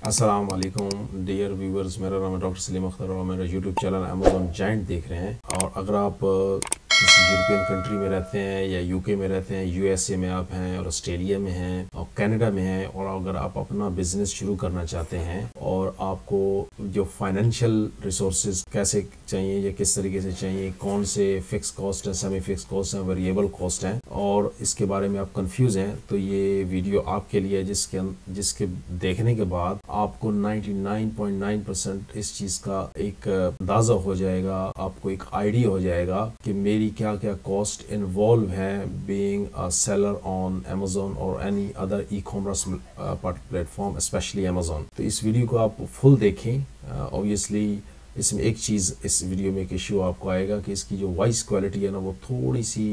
अस्सलाम वालेकुम dear viewers, मेरा नाम है डॉक्टर सलीम अख्तर और मेरा यूट्यूब चैनल अमेज़ॉन जायंट देख रहे हैं। और अगर आप किसी यूरोपियन कंट्री में रहते हैं या यूके में रहते हैं, यूएसए में आप हैं और ऑस्ट्रेलिया में हैं और कनाडा में हैं, और अगर आप अपना बिजनेस शुरू करना चाहते हैं और आपको जो फाइनेंशियल रिसोर्सेज कैसे चाहिए या किस तरीके से चाहिए, कौन से फिक्स कॉस्ट हैं, सेमी फिक्स कॉस्ट हैं, वेरिएबल कॉस्ट हैं, और इसके बारे में आप कंफ्यूज हैं, तो ये वीडियो आपके लिए है, जिसके देखने के बाद आपको 99.9% इस चीज का एक अंदाजा हो जाएगा, आपको एक आइडिया हो जाएगा कि मेरी क्या क्या कॉस्ट इन्वॉल्व है being a seller on Amazon और any other e commerce platform, specially Amazon. तो इस वीडियो को आप फुल देखें। ऑब्वियसली इसमें एक चीज़, इस वीडियो में एक इश्यू आपको आएगा कि इसकी जो वॉइस क्वालिटी है ना, वो थोड़ी सी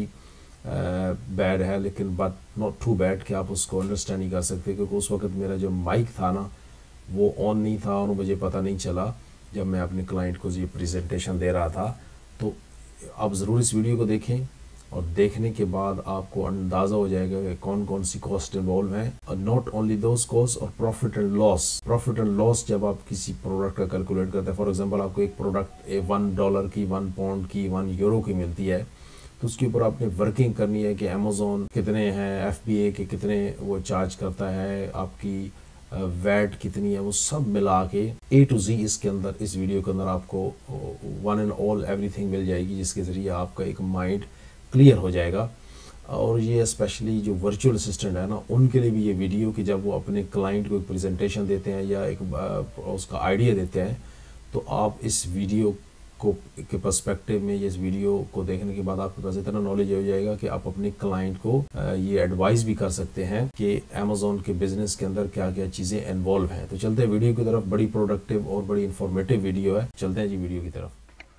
बैड है, लेकिन बट नॉट टू बैड कि आप उसको अंडरस्टैंड नहीं कर सकते, क्योंकि उस वक्त मेरा जो माइक था ना वो ऑन नहीं था और मुझे पता नहीं चला जब मैं अपने क्लाइंट को ये प्रेजेंटेशन दे रहा था। तो आप ज़रूर इस वीडियो को देखें और देखने के बाद आपको अंदाज़ा हो जाएगा कि कौन कौन सी कॉस्ट इन्वॉल्व है, और नॉट ओनली दोज कॉस्ट और प्रॉफिट एंड लॉस जब आप किसी प्रोडक्ट का कैलकुलेट करते हैं। फॉर एग्जांपल आपको एक प्रोडक्ट $1 की, 1 पाउंड की, 1 यूरो की मिलती है, तो उसके ऊपर आपने वर्किंग करनी है कि अमेज़ॉन कितने हैं, FBA के कितने वो चार्ज करता है, आपकी वैट कितनी है, वो सब मिला के A to Z इसके अंदर, इस वीडियो के अंदर आपको वन एंड ऑल एवरीथिंग मिल जाएगी, जिसके ज़रिए आपका एक माइंड क्लियर हो जाएगा। और ये स्पेशली जो वर्चुअल असिस्टेंट है ना, उनके लिए भी ये वीडियो, कि जब वो अपने क्लाइंट को एक प्रेजेंटेशन देते हैं या एक उसका आइडिया देते हैं, तो आप इस वीडियो को के पर्सपेक्टिव में इस वीडियो को देखने के बाद आपके पास इतना नॉलेज हो जाएगा कि आप अपने क्लाइंट को ये एडवाइस भी कर सकते हैं कि अमेज़ॉन के बिजनेस के अंदर क्या क्या चीज़ें इन्वॉल्व हैं। तो चलते हैं वीडियो की तरफ। बड़ी प्रोडक्टिव और बड़ी इंफॉर्मेटिव वीडियो है, चलते हैं जी वीडियो की तरफ।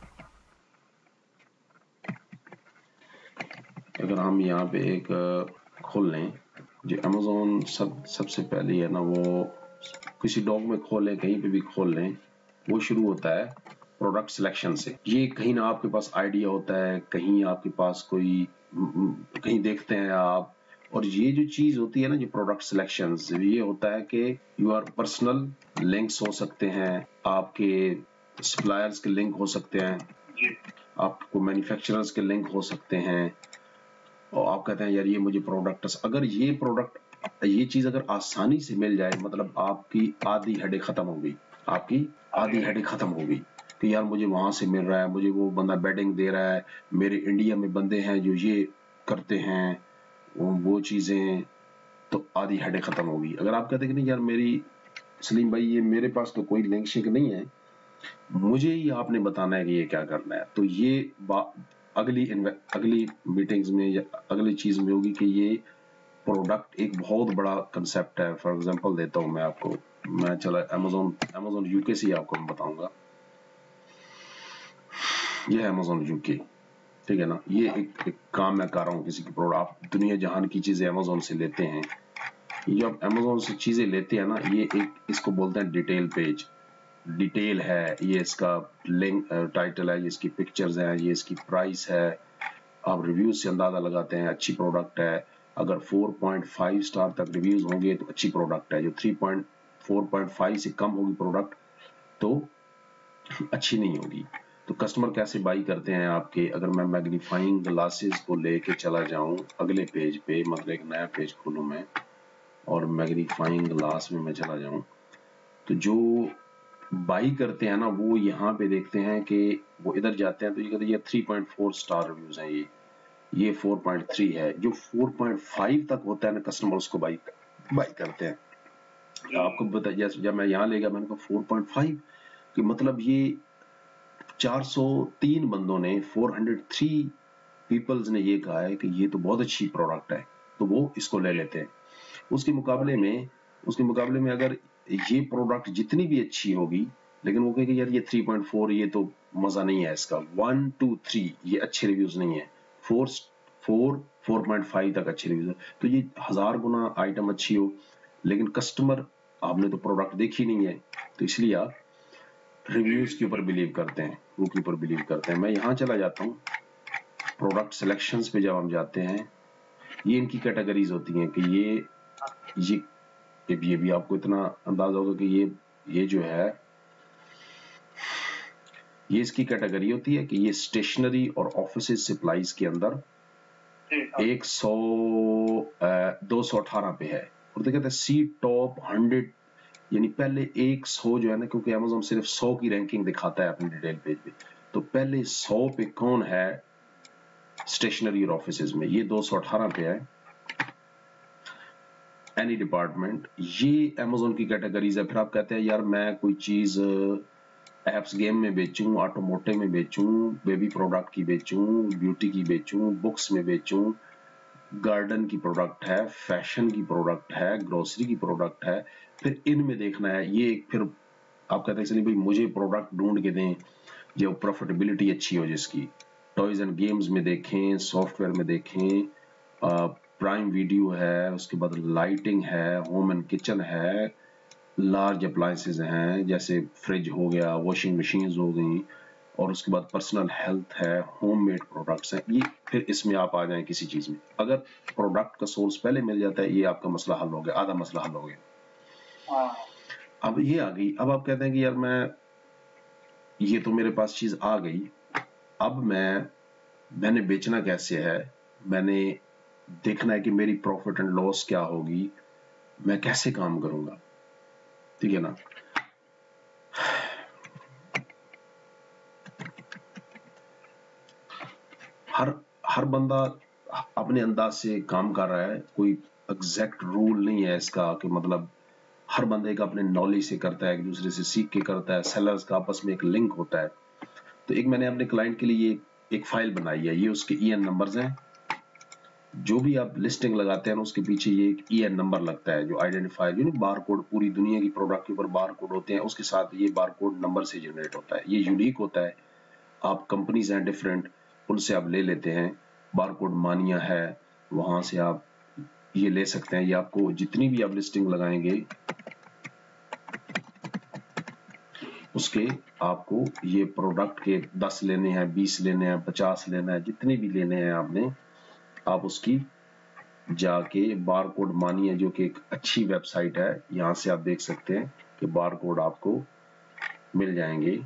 अगर हम यहाँ पे एक खोल लें, जो अमेज़ॉन सबसे पहले है ना, वो किसी डॉग में खोलें, कहीं पे भी खोल लें, वो शुरू होता है प्रोडक्ट सिलेक्शन से। ये कहीं ना आपके पास आइडिया होता है, कहीं आपके पास कोई कहीं देखते हैं आप, और ये जो चीज होती है ना, जो प्रोडक्ट सिलेक्शन, ये होता है कि योर पर्सनल लिंक्स हो सकते हैं, आपके सप्लायर्स के लिंक हो सकते हैं, आपको मैन्युफैक्चरर्स के लिंक हो सकते हैं, और आप कहते हैं यार ये मुझे प्रोडक्ट, अगर ये चीज अगर आसानी से मिल जाए, मतलब आपकी आधी हेडेक खत्म होगी, आपकी आधी हेडेक खत्म होगी कि यार मुझे वहां से मिल रहा है, मुझे वो बंदा बेडिंग दे रहा है, मेरे इंडिया में बंदे हैं जो ये करते हैं, वो चीजें, तो आधी हेडेक खत्म होगी। अगर आप कहते हैं कि नहीं यार मेरी सलीम भाई, ये मेरे पास तो कोई लिंक शिंक नहीं है, मुझे ही आपने बताना है कि ये क्या करना है, तो ये अगली मीटिंग्स में या अगली चीज में होगी कि ये प्रोडक्ट एक बहुत बड़ा कंसेप्ट है। फॉर एग्जांपल देता हूं मैं आपको, मैं चला अमेज़न यूके से ही आपको मैं बताऊंगा। ये है अमेज़न यूके, ठीक है ना। ये एक काम मैं कर रहा हूँ, किसी की प्रोडक्ट, आप दुनिया जहान की चीजें अमेज़न से लेते हैं, ये आप अमेज़न से चीजें लेते हैं ना, ये एक इसको बोलते हैं डिटेल पेज। डिटेल है, ये इसका लिंक टाइटल है, ये इसकी पिक्चर्स हैं, ये इसकी प्राइस है, आप रिव्यूज से अंदाजा लगाते हैं अच्छी प्रोडक्ट है। अगर 4.5 स्टार तक रिव्यूज होंगे तो अच्छी प्रोडक्ट है, जो 4.5 से कम होगी प्रोडक्ट तो अच्छी नहीं होगी। तो कस्टमर कैसे बाई करते हैं आपके, अगर मैं मैग्नीफाइंग ग्लासेस को लेके चला जाऊं अगले पेज पे, मतलब एक नया पेज खोलूं मैं और मैग्नीफाइंग ग्लास में मैं चला जाऊं, तो जो बाई करते हैं ना, वो यहाँ पे देखते हैं कि वो इधर जाते हैं, तो ये कहते हैं ये 3.4 स्टार रिव्यूज हैं, ये 4.3 है। जो 4.5 तक होता है ना, कस्टमर उसको बाई करते हैं। आपको बता, जैसे जब मैं यहाँ ले गया, मैंने कहा 4.5 कि मतलब ये 403 बंदों ने, 403 पीपल्स ने ये कहा है कि ये तो बहुत अच्छी प्रोडक्ट है, तो वो इसको ले लेते हैं। उसके मुकाबले में अगर ये प्रोडक्ट जितनी भी अच्छी होगी, लेकिन वो कहेगा यार ये 3.4, ये तो मजा नहीं है इसका, 1 2 3 ये अच्छे रिव्यूज नहीं है, 4.5 तक अच्छे रिव्यूज है, तो ये 1000 गुना आइटम अच्छी हो, लेकिन कस्टमर, आपने तो प्रोडक्ट देखी नहीं है, तो इसलिए आप रिव्यूज के ऊपर बिलीव करते हैं, वो के ऊपर बिलीव करते हैं। मैं यहाँ चला जाता हूँ प्रोडक्ट सिलेक्शंस पे, जब हम जाते हैं, ये इनकी कैटेगरीज होती हैं कि ये भी आपको इतना अंदाजा होगा कि ये जो है ये इसकी कैटेगरी होती है कि ये स्टेशनरी और ऑफिस सप्लाईज के अंदर 218 पे है। और तो कहते हैं सी टॉप 100, यानी पहले 100 जो है ना, क्योंकि अमेज़न सिर्फ 100 की रैंकिंग दिखाता है अपने डिटेल पेज पे, तो पहले 100 पे कौन है स्टेशनरी और ऑफिस में, ये 218 पे है। एनी डिपार्टमेंट, ये अमेज़न की कैटेगरीज है। फिर आप कहते हैं यार मैं कोई चीज एप्स गेम में बेचूं, ऑटोमोटिव में बेचूं, बेबी प्रोडक्ट की बेचूं, ब्यूटी की बेचूं, बुक्स में बेचूं, गार्डन की प्रोडक्ट है, फैशन की प्रोडक्ट है, ग्रोसरी की प्रोडक्ट है, फिर इनमें देखना है। ये फिर आप कहते हैं चलिए भाई मुझे प्रोडक्ट ढूंढ के दें जो प्रॉफिटेबिलिटी अच्छी हो, जिसकी टॉयज एंड गेम्स में देखें, सॉफ्टवेयर में देखें, प्राइम वीडियो है, उसके बाद लाइटिंग है, होम एंड किचन है, लार्ज अप्लायंसेज हैं जैसे फ्रिज हो गया, वॉशिंग मशीन्स हो गई, और उसके बाद पर्सनल हेल्थ है, होममेड प्रोडक्ट्स हैं। ये फिर इसमें आप आ जाएं किसी चीज में, अगर प्रोडक्ट का सोर्स पहले मिल जाता है, ये आपका मसला हल हो गया, आधा मसला हल हो गया। अब ये आ गई, अब आप कहते हैं कि यार ये तो मेरे पास चीज आ गई, अब मैंने बेचना कैसे है, मैंने देखना है कि मेरी प्रॉफिट एंड लॉस क्या होगी, मैं कैसे काम करूंगा, ठीक है ना। हर बंदा अपने अंदाज से काम कर रहा है, कोई एग्जैक्ट रूल नहीं है इसका कि मतलब हर बंदे का अपने नॉलेज से करता है, एक दूसरे से सीख के करता है, सेलर्स का आपस में एक लिंक होता है। तो एक मैंने अपने क्लाइंट के लिए एक फाइल बनाई है, ये उसके ईएन नंबर्स हैं। जो भी आप लिस्टिंग लगाते हैं ना, उसके पीछे ये एक ईएन नंबर लगता है जो आइडेंटिफायर, यानी बार कोड, पूरी दुनिया की प्रोडक्ट के ऊपर बार कोड होते हैं, उसके साथ ये बार कोड नंबर से जनरेट होता है, ये यूनिक होता है। आप कंपनीज हैं डिफरेंट, उनसे आप ले लेते हैं, बार कोड मानिया है, वहां से आप ये ले सकते हैं। ये आपको जितनी भी आप लिस्टिंग लगाएंगे उसके आपको ये प्रोडक्ट के 10 लेने हैं, 20 लेने हैं, 50 लेना है, जितने भी लेने हैं आपने, आप उसकी जाके बार कोड मानिए, जो कि एक अच्छी वेबसाइट है, यहां से आप देख सकते हैं कि बार कोड आपको मिल जाएंगे।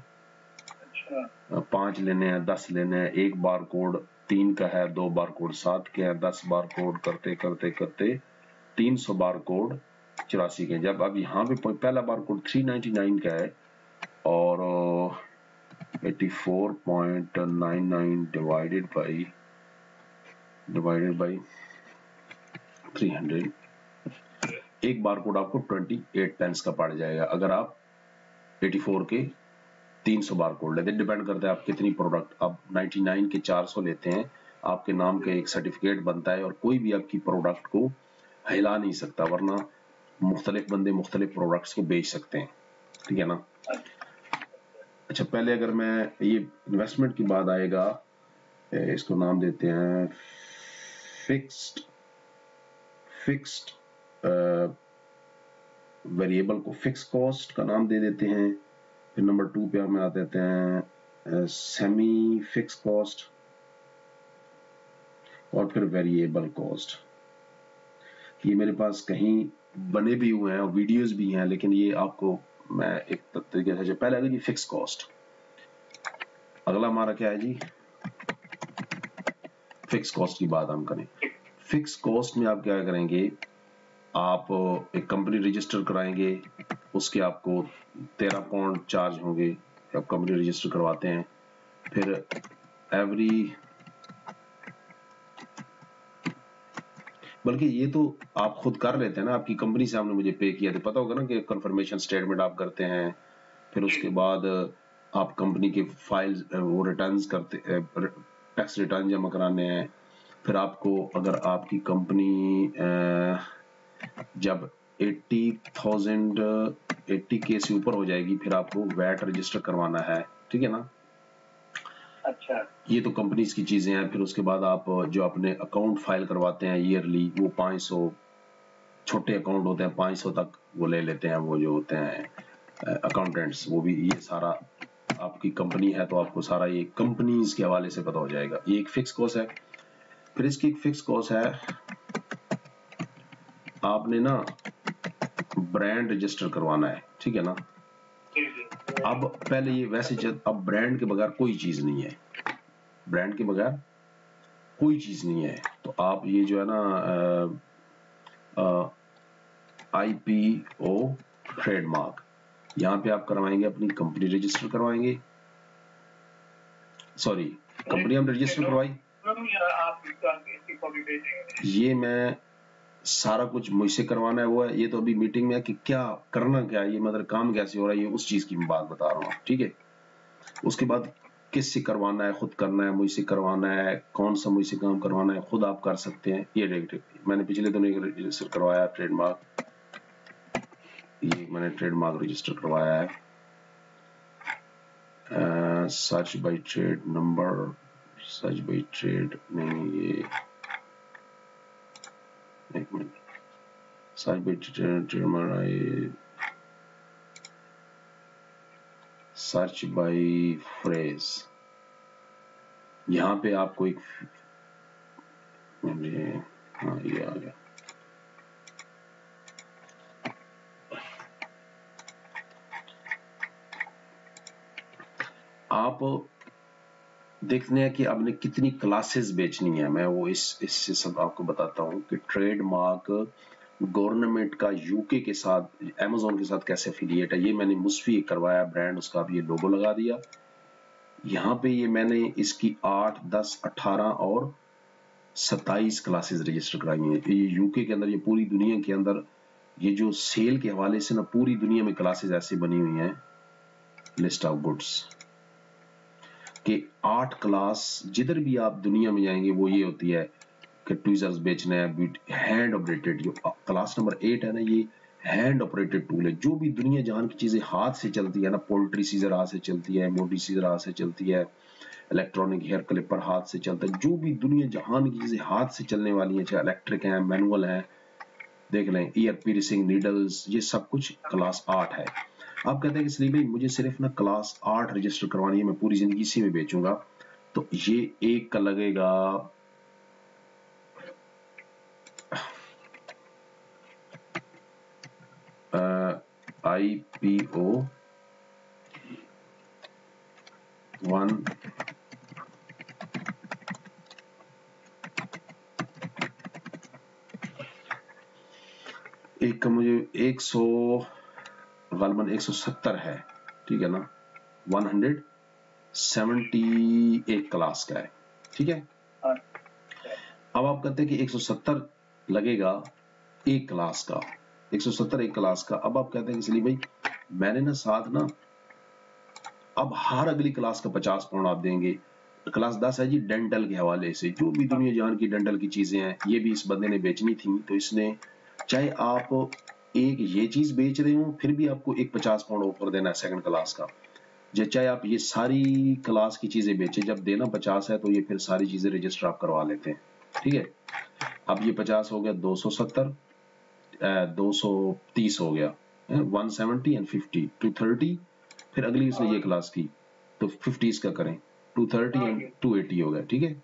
5 लेने हैं, 10 लेने हैं, एक बार कोड 3 का है, 2 बार कोड 7 के हैं, 10 बार कोड करते करते करते 300 बार कोड 84 के। जब अब यहाँ पे पहला बार कोड 399 का है और 84.99 डिवाइडेड बाई 300, एक बार कोड आपको 28 पेंस का पड़ जाएगा अगर आप 84 के 300 बार कोड लेते। डिपेंड करता है आप कितनी प्रोडक्ट, आप 99 के 400 लेते हैं, आपके नाम का एक सर्टिफिकेट बनता है और कोई भी आपकी प्रोडक्ट को हिला नहीं सकता, वरना मुख्तलिफ बंदे मुख्तलिफ प्रोडक्ट्स को बेच सकते हैं, ठीक है ना। अच्छा, पहले अगर मैं ये इन्वेस्टमेंट की बात आएगा, इसको नाम देते हैं फिक्स्ड वेरिएबल को फिक्स कॉस्ट का नाम दे देते हैं। फिर नंबर 2 पे हमें आ देते हैं सेमी फिक्स कॉस्ट और फिर वेरिएबल कॉस्ट। ये मेरे पास कहीं बने भी हुए हैं और वीडियोस भी हैं, लेकिन ये आपको मैं एक तरीके से, पहले आगे जी फिक्स कॉस्ट, अगला हमारा क्या है जी, फिक्स कॉस्ट की बात हम करें। फिक्स कॉस्ट में आप क्या करेंगे, आप एक कंपनी रजिस्टर कराएंगे, उसके आपको 13 पाउंड चार्ज होंगे, आप कंपनी रजिस्टर करवाते हैं। फिर बल्कि ये तो आप खुद कर लेते हैं ना, आपकी कंपनी से आपने मुझे पे किया, तो पता होगा ना कि कंफर्मेशन स्टेटमेंट आप करते हैं, फिर उसके बाद आप कंपनी के फाइल्स वो रिटर्न्स करते, टैक्स रिटर्न जमा कराने हैं। फिर आपको अगर आपकी कंपनी जब 80 के से ऊपर हो जाएगी, फिर आपको वैट रजिस्टर करवाना है, ठीक है ना। अच्छा, ये तो कंपनीज की चीजें हैं। फिर उसके बाद आप जो अपने अकाउंट फाइल करवाते हैं ईयरली, वो 500, छोटे अकाउंट होते हैं 500 तक वो ले लेते हैं, वो जो होते हैं अकाउंटेंट्स, वो भी ये सारा आपकी कंपनी है तो आपको सारा ये कंपनीज के हवाले से पता हो जाएगा। ये एक फिक्स कॉस्ट है। फिर इसकी एक फिक्स कॉस्ट है, आपने ना ब्रांड रजिस्टर करवाना है, ठीक है ना। अब पहले ये वैसे अब ब्रांड के बगैर कोई चीज नहीं है, ब्रांड के बगैर कोई चीज नहीं है। तो आप ये जो है ना IPO ट्रेडमार्क, यहाँ पे आप करवाएंगे अपनी कंपनी रजिस्टर करवाएंगे, सॉरी कंपनी हम रजिस्टर करवाई, ये मैं सारा कुछ मुझसे करवाना है वो है। ये तो अभी मीटिंग में है कि क्या करना क्या है, ये मतलब काम कैसे हो रहा है, ये उस चीज की मैं बात बता रहा हूँ, ठीक है। उसके बाद किससे करवाना है, खुद करना है, मुझसे करवाना है, कौन सा मुझसे काम करवाना है, खुद आप कर सकते हैं। ये मैंने पिछले दिनों एक रजिस्टर करवाया ट्रेडमार्क, ये मैंने ट्रेडमार्क रजिस्टर करवाया है, search by trade number, search by trade नहीं, ये एक minute, search by trade number, search by phrase, यहाँ पे आपको एक, हाँ ये आ गया, आप देखने हैं कि आपने कितनी क्लासेस बेचनी है। मैं वो इससे सब आपको बताता हूँ कि ट्रेडमार्क गवर्नमेंट का यूके के साथ, अमेज़न के साथ कैसे एफिलिएट है। ये मैंने मुस्फी करवाया ब्रांड, उसका भी ये लोगो लगा दिया। यहाँ पे ये मैंने इसकी 8, 10, 18 और 27 क्लासेस रजिस्टर कराई हैं। ये यूके के अंदर, ये पूरी दुनिया के अंदर, ये जो सेल के हवाले से ना पूरी दुनिया में क्लासेस ऐसे बनी हुई हैं, लिस्ट ऑफ गुड्स कि 8 क्लास जिधर भी आप दुनिया में जाएंगे वो ये होती है कि ट्वीजर्स बेचने हैं, हैंड ऑपरेटेड। जो क्लास नंबर 8 है ना, ये हैंड ऑपरेटेड टूल है। जो भी दुनिया जहान की चीजें हाथ से चलती है ना, पोल्ट्री सीजर हाथ से चलती है, मोटी सीजर हाथ से चलती है, इलेक्ट्रॉनिक हेयर क्लिपर हाथ से चलता है, जो भी दुनिया जहान की चीजें हाथ से चलने वाली है, चाहे इलेक्ट्रिक है, मैनुअल है, देख लें, ईयर पीरिसिंग नीडल्स, ये सब कुछ क्लास 8 है। आप कहते हैं कि सलीम भाई मुझे सिर्फ ना क्लास 8 रजिस्टर करवानी है, मैं पूरी जिंदगी इसी में बेचूंगा, तो ये एक का लगेगा IPO 1 एक का मुझे 100 गालबन 170 है, ठीक है ना, 178 क्लास का है, ठीक है। अब आप कहते हैं कि 170 लगेगा एक क्लास का, 170 एक क्लास का। अब आप कहते हैं कि सलीम भाई मैंने ना साथ ना, अब हर अगली क्लास का 50 पाउंड आप देंगे। क्लास 10 है जी डेंटल के हवाले से, जो भी दुनिया जान की डेंटल की चीजें हैं, ये भी इस बंदे ने बेचनी थी, तो इसने, चाहे आप एक ये चीज बेच रहे हो फिर भी आपको एक 50 पाउंड ऑफर देना है सेकंड क्लास का। चाहे आप ये सारी क्लास की चीजें बेचे, जब देना 50 है तो ये फिर सारी चीजें रजिस्टर आप करवा लेते हैं, ठीक है। अब ये 50 हो गया, 270, 230 हो गया, 170 एंड 50, 230, फिर अगली इसने ये क्लास की तो 50 का करें, 230 एंड 280 हो गया, ठीक है।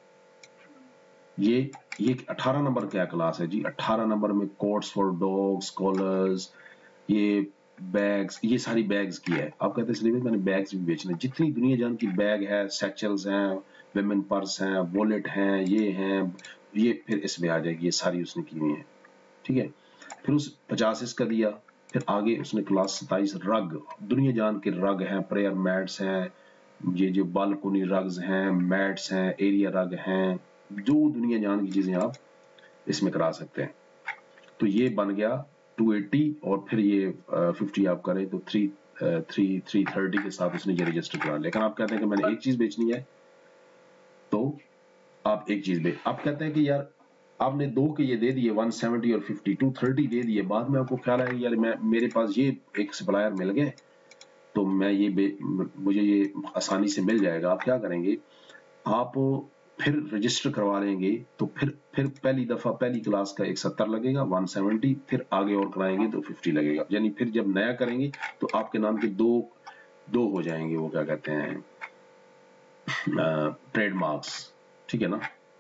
ये 18 नंबर क्या क्लास है जी, 18 नंबर में कोट्स फॉर डॉग्स, कॉलर्स, ये बैग्स, ये सारी बैग्स की है। आप कहते हैं इसलिए मैंने बैग्स भी बेचने, जितनी दुनिया जान की बैग है, सैचल्स हैं, विमेन पर्स हैं, वॉलेट हैं, ये हैं, ये फिर इसमें आ जाएगी, ये सारी उसने की हुई है, ठीक है। फिर उस 50 इसका दिया, फिर आगे उसने क्लास 27 रग, दुनिया जान के रग हैं, प्रेयर मैट्स हैं, ये जो बालकोनी रग्स हैं, मैट्स हैं, एरिया रग हैं, जो दुनिया जान की चीजें आप इसमें करा सकते हैं। तो ये बन गया 280 और फिर ये 50 आप करें तो 330 के साथ उसने ये रजिस्टर करा। लेकिन आप कहते हैं कि मैंने एक चीज बेचनी है, तो आप एक चीज आप कहते हैं कि यार आपने दो के ये दे दिए 170 और 50, 230 दे दिए, बाद में आपको ख्याल आया यार मेरे पास ये एक सप्लायर मिल गए तो मैं मुझे ये आसानी से मिल जाएगा। आप क्या करेंगे, आप फिर रजिस्टर करवा लेंगे तो फिर पहली दफा पहली क्लास का 170 लगेगा, 170, फिर आगे और कराएंगे तो 50 लगेगा। यानी फिर जब नया करेंगे तो आपके नाम के दो हो जाएंगे, वो क्या कहते हैं, ट्रेडमार्क्स, ठीक है ना।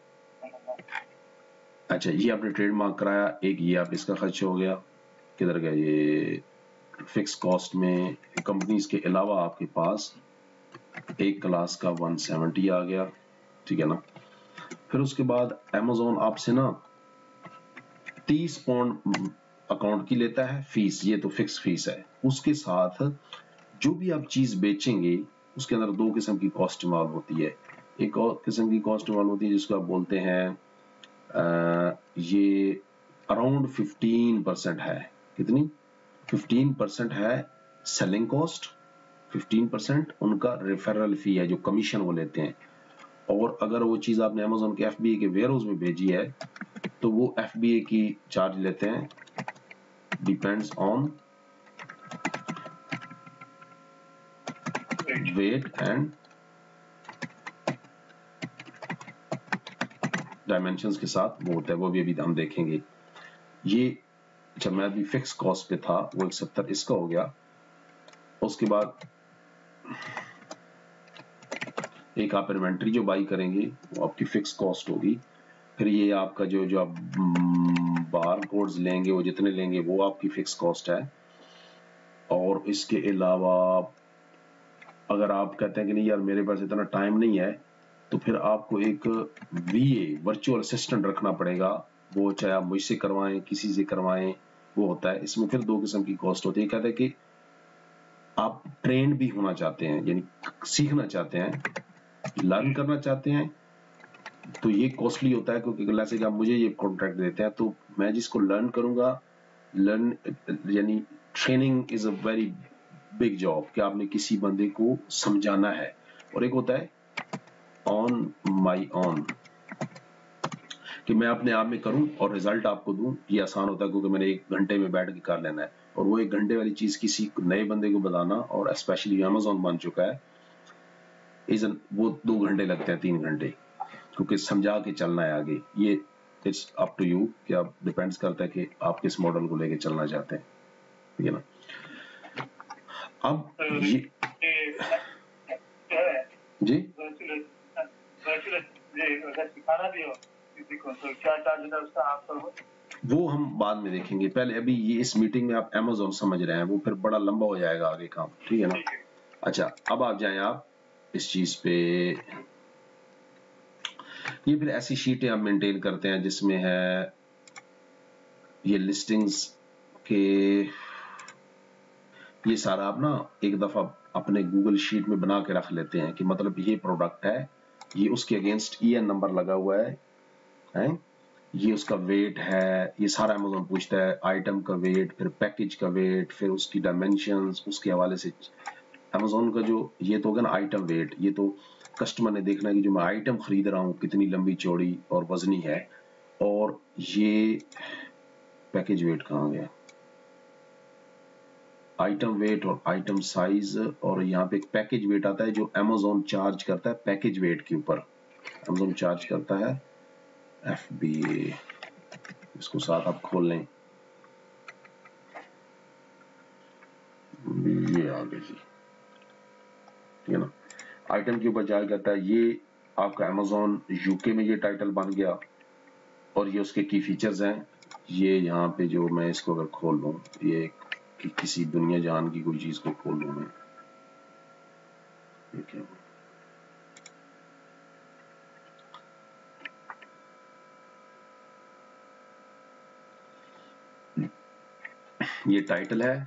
अच्छा, ये आपने ट्रेडमार्क कराया, एक ये आप इसका खर्च हो गया, किधर गया ये फिक्स कॉस्ट में कंपनीज के अलावा आपके पास एक क्लास का 170 आ गया, ठीक है ना। फिर उसके बाद Amazon आपसे ना 30 पाउंड अकाउंट की लेता है फीस, ये तो फिक्स फीस है। उसके साथ जो भी आप चीज बेचेंगे उसके अंदर दो किस्म की कॉस्ट इन्वॉल्व होती है। एक और किस्म की कॉस्ट इन्वॉल्व होती है जिसको आप बोलते हैं ये अराउंड 15% है। कितनी? 15% है सेलिंग कॉस्ट, 15% उनका रेफरल फी है जो कमीशन वो लेते हैं। और अगर वो चीज आपने Amazon के FBA के वेयर हाउस में भेजी है तो वो FBA की चार्ज लेते हैं, depends on weight and dimensions के साथ वो होता है, वो भी अभी हम देखेंगे। ये जब मैं अभी फिक्स कॉस्ट पे था वो 170 इसका हो गया। उसके बाद एक आप इन्वेंट्री जो बाई करेंगे वो आपकी फिक्स कॉस्ट होगी। फिर ये आपका जो आप बार कोड्स लेंगे वो जितने लेंगे वो आपकी फिक्स कॉस्ट है। और इसके अलावा अगर आप कहते हैं कि नहीं यार मेरे पास इतना टाइम नहीं है तो फिर आपको एक VA वर्चुअल असिस्टेंट रखना पड़ेगा, वो चाहे आप मुझसे करवाएं किसी से करवाएं वो होता है। इसमें फिर दो किस्म की कॉस्ट होती है। कहते हैं कि आप ट्रेंड भी होना चाहते हैं यानी सीखना चाहते हैं, लर्न करना चाहते हैं तो ये कॉस्टली होता है, क्योंकि जैसे कि आप मुझे ये कॉन्ट्रैक्ट देते हैं तो मैं जिसको लर्न करूंगा, लर्न यानी training is a very big job कि आपने किसी बंदे को समझाना है। और एक होता है ऑन माई ऑन कि मैं अपने आप में करूं और रिजल्ट आपको दूं, ये आसान होता है क्योंकि मैंने 1 घंटे में बैठ के कर लेना है। और वो 1 घंटे वाली चीज किसी नए बंदे को बताना, और स्पेशली Amazon बन चुका है वो 2 घंटे लगते हैं 3 घंटे, क्योंकि समझा के चलना है आगे। ये इट्स अप टू यू कि आप डिपेंड्स करता है कि आप किस मॉडल को लेके चलना चाहते हैं, ठीक है ना। अब ये जी सिखाना भी हो किसी को तो क्या चार्ज है उसका आप तो वो हम बाद में देखेंगे। पहले अभी ये इस मीटिंग में आप Amazon समझ रहे हैं, वो फिर बड़ा लंबा हो जाएगा आगे काम, ठीक है ना। अच्छा अब आप जाएं आप इस चीज पे, ये फिर ऐसी शीटें आप मेंटेन करते हैं जिसमें है ये लिस्टिंग्स के, ये सारा आप ना एक दफा अपने गूगल शीट में बना के रख लेते हैं कि मतलब ये प्रोडक्ट है, ये उसके अगेंस्ट EN नंबर लगा हुआ है, ये उसका वेट है, ये सारा Amazon पूछता है, आइटम का वेट, फिर पैकेज का वेट, फिर उसकी डायमेंशंस, उसके हवाले से Amazon का जो ये तो होगा ना आइटम वेट, ये तो कस्टमर ने देखना है कि जो मैं आइटम खरीद रहा हूँ कितनी लंबी चौड़ी और वजनी है। और ये पैकेज वेट कहाँ गया, आइटम वेट और आइटम साइज, और यहाँ पे एक पैकेज वेट आता है जो Amazon चार्ज करता है पैकेज वेट के ऊपर। Amazon चार्ज करता है FBA, इसको साथ आप खोल लें, ये आ गया जी, ठीक है ना। आइटम के ऊपर चार्ज करता है, ये आपका Amazon UK में ये टाइटल बन गया। और ये उसके की फीचर्स हैं, ये यहाँ पे जो मैं इसको अगर खोल लूँ, ये किसी दुनिया जहान की कोई चीज को खोल लूँ मैं, ये क्या ये टाइटल है,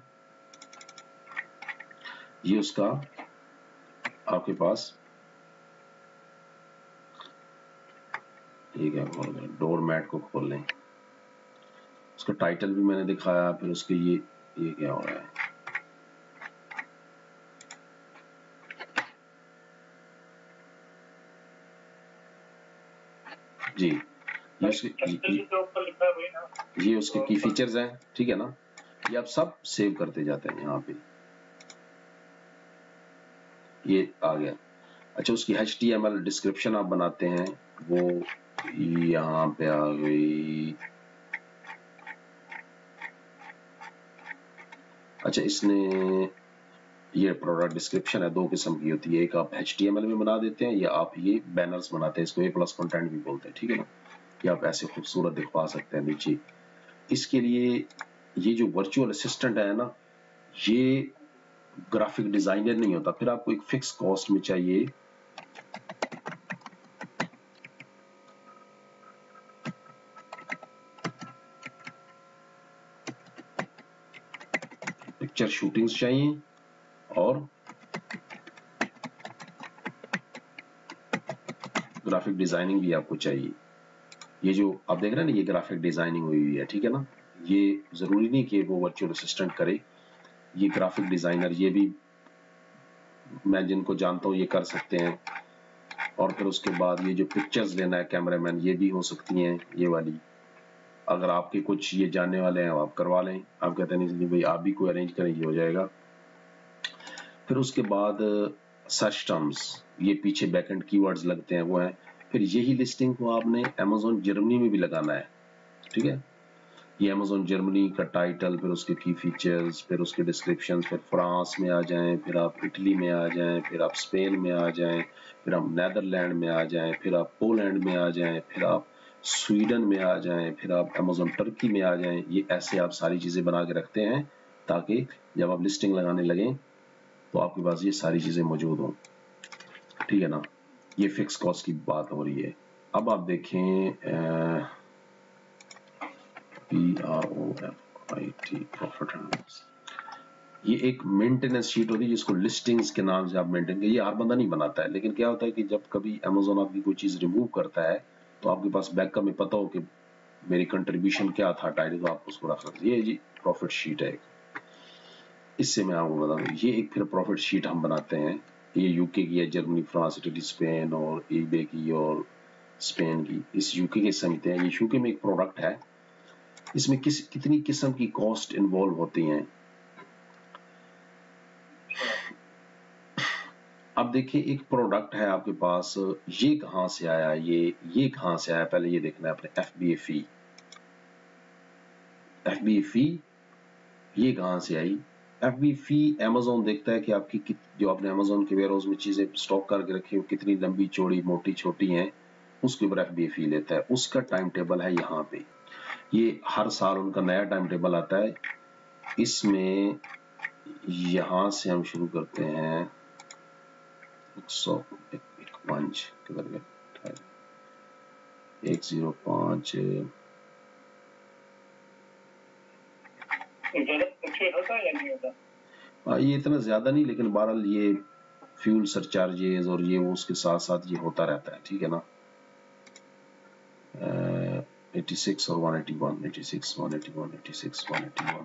ये उसका आपके पास ये क्या खोल रहे हैं, डोर मैट को खोल लें, उसका टाइटल भी मैंने दिखाया। फिर उसके ये क्या हो रहा है, जी ये उसके की फीचर्स हैं, ठीक है ना। ये आप सब सेव करते जाते हैं, यहाँ पे ये आ गया। अच्छा उसकी HTML डिस्क्रिप्शन आप बनाते हैं, वो यहाँ पे आ गई। अच्छा इसने ये प्रोडक्ट डिस्क्रिप्शन है, 2 किस्म की होती है, एक आप HTML में बना देते हैं या आप ये बैनर्स बनाते हैं, इसको A+ कंटेंट भी बोलते हैं, ठीक है ना। ये आप ऐसे खूबसूरत दिखवा सकते हैं नीचे। इसके लिए ये जो वर्चुअल असिस्टेंट है ना, ये ग्राफिक डिजाइनर नहीं होता, फिर आपको एक फिक्स कॉस्ट में चाहिए पिक्चर शूटिंग्स चाहिए और ग्राफिक डिजाइनिंग भी आपको चाहिए। ये जो आप देख रहे हैं ना, ये ग्राफिक डिजाइनिंग हुई हुई है, ठीक है ना। ये जरूरी नहीं कि वो वर्चुअल असिस्टेंट करे, ये ग्राफिक डिजाइनर, ये भी मैं जिनको जानता हूँ ये कर सकते हैं। और फिर उसके बाद ये जो पिक्चर्स लेना है कैमरामैन, ये भी हो सकती हैं ये वाली। अगर आपके कुछ ये जानने वाले हैं आप करवा लें, आप कहते हैं नहीं भाई आप भी कोई अरेंज करें, ये हो जाएगा। फिर उसके बाद सर्च टर्म्स, ये पीछे बैकएंड कीवर्ड्स लगते हैं वो हैं। फिर यही लिस्टिंग को आपने अमेज़न जर्मनी में भी लगाना है, ठीक है। ये अमेज़न जर्मनी का टाइटल, फिर उसके की फीचर्स, फिर उसके डिस्क्रिप्शन, फिर फ्रांस में आ जाएं, फिर आप इटली में आ जाएं, फिर आप स्पेन में आ जाएं, फिर आप नेदरलैंड में आ जाएं, फिर आप पोलैंड में आ जाएं, फिर आप स्वीडन में आ जाएं, फिर आप अमेज़न टर्की में आ जाएं। ये ऐसे आप सारी चीज़ें बना के रखते हैं ताकि जब आप लिस्टिंग लगाने लगें तो आपके पास ये सारी चीज़ें मौजूद हों, ठीक है ना। ये फिक्स कॉस्ट की बात हो रही है। अब आप देखें PROFIT, प्रॉफिट एंड लॉस। ये एक मेंटेनेंस शीट होती है जिसको लिस्टिंग्स के नाम से आप मेंटेन, ये हर बंदा नहीं बनाता है, लेकिन क्या होता है कि जब कभी अमेज़न आपकी कोई चीज रिमूव करता है तो आपके पास बैकअप में पता हो कि मेरी कंट्रीब्यूशन क्या था टाइटल, तो आप उसको रख सकते हैं। ये जी प्रॉफिट शीट है, इससे मैं आपको बताऊं। ये एक फिर प्रॉफिट शीट हम बनाते हैं, ये यूके की है, जर्मनी, फ्रांस, इटली, स्पेन और ईबे की और स्पेन की। इस यूके के समझते हैं, ये यूके में एक प्रोडक्ट है, इसमें कितनी किस्म की कॉस्ट इन्वॉल्व होती हैं। अब देखिए एक प्रोडक्ट है आपके पास, ये कहां से आया, ये कहां से आया, पहले ये देखना है अपने FBA फी ये कहां से आई। FBA फी अमेज़न देखता है कि आपकी जो आपने अमेज़न के वेयरहाउस में चीजें स्टॉक करके रखी हो कितनी लंबी चौड़ी मोटी छोटी हैं, उसके ऊपर FBA फी लेता है। उसका टाइम टेबल है यहाँ पे, ये हर साल उनका नया टाइम टेबल आता है। इसमें यहां से हम शुरू करते हैं 105 किधर गया 105 ये इतना ज्यादा नहीं, लेकिन बहरहाल ये फ्यूल सरचार्जेस और ये वो उसके साथ साथ ये होता रहता है, ठीक है ना। 86 और 181, 86 181, 86 181,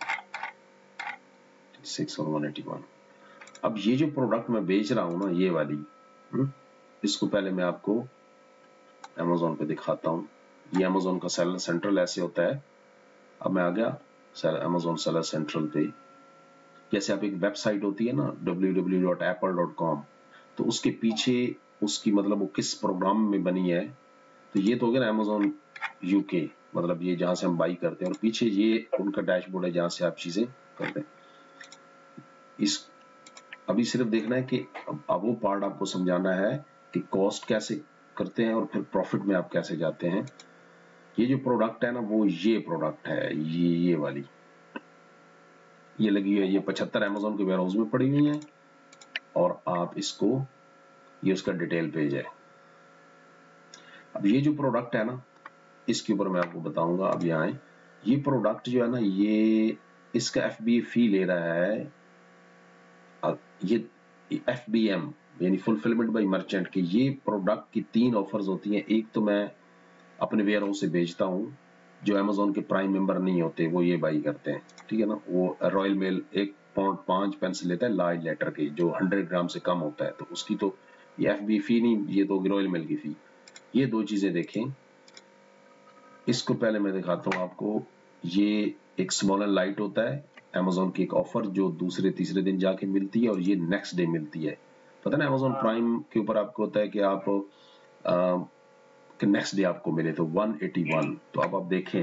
86 और 181। अब ये जो प्रोडक्ट मैं बेच रहा हूं ना, ये वाली, इसको पहले मैं आपको अमेज़न पे दिखाता हूं। ये अमेज़न का सेलर सेंट्रल ऐसे होता है। अब मैं आ गया अमेज़न सेलर सेंट्रल पे। जैसे आप एक वेबसाइट होती है ना www.apple.com, तो उसके पीछे उसकी मतलब वो किस प्रोग्राम में बनी है, तो ये तो हो गया ना अमेज़न यूके, मतलब ये जहां से हम बाई करते हैं, और पीछे ये उनका डैशबोर्ड है जहां से आप चीजें करते हैं। इस अभी सिर्फ देखना है कि अब वो पार्ट आपको समझाना है कि कॉस्ट कैसे करते हैं और फिर प्रॉफिट में आप कैसे जाते हैं। ये जो प्रोडक्ट है ना, वो ये प्रोडक्ट है, ये वाली, ये लगी है, ये 75 अमेज़न के वेयरहाउस में पड़ी हुई है, और आप इसको, ये उसका डिटेल पेज है। अब ये जो प्रोडक्ट है ना, इसके ऊपर मैं आपको बताऊंगा। अब यहाँ ये प्रोडक्ट जो है ना, ये इसका FBA फी ले रहा है, ये FBM यानी फुलफिलमेंट बाय मर्चेंट के। ये प्रोडक्ट की 3 ऑफर्स होती हैं। एक तो मैं अपने वेयरहाउस से बेचता हूँ, जो अमेज़न के प्राइम मेंबर नहीं होते वो ये बाई करते हैं, ठीक है ना। वो रॉयल मेल 1.5 पेंस लेता है लार्ज लेटर के, जो 100 ग्राम से कम होता है, तो उसकी तो ये FBA फी नहीं, ये तो रॉयल मेल की फी। ये दो चीजें देखें। इसको पहले मैं दिखाता हूं आपको। ये एक स्मॉल एंड लाइट होता है, अमेज़न की एक ऑफर जो दूसरे तीसरे दिन जाके मिलती है, और ये नेक्स्ट डे मिलती है। पता ना अमेज़न प्राइम के ऊपर आपको होता है कि आप नेक्स्ट डे आपको मिले, तो 181। तो अब आप देखें,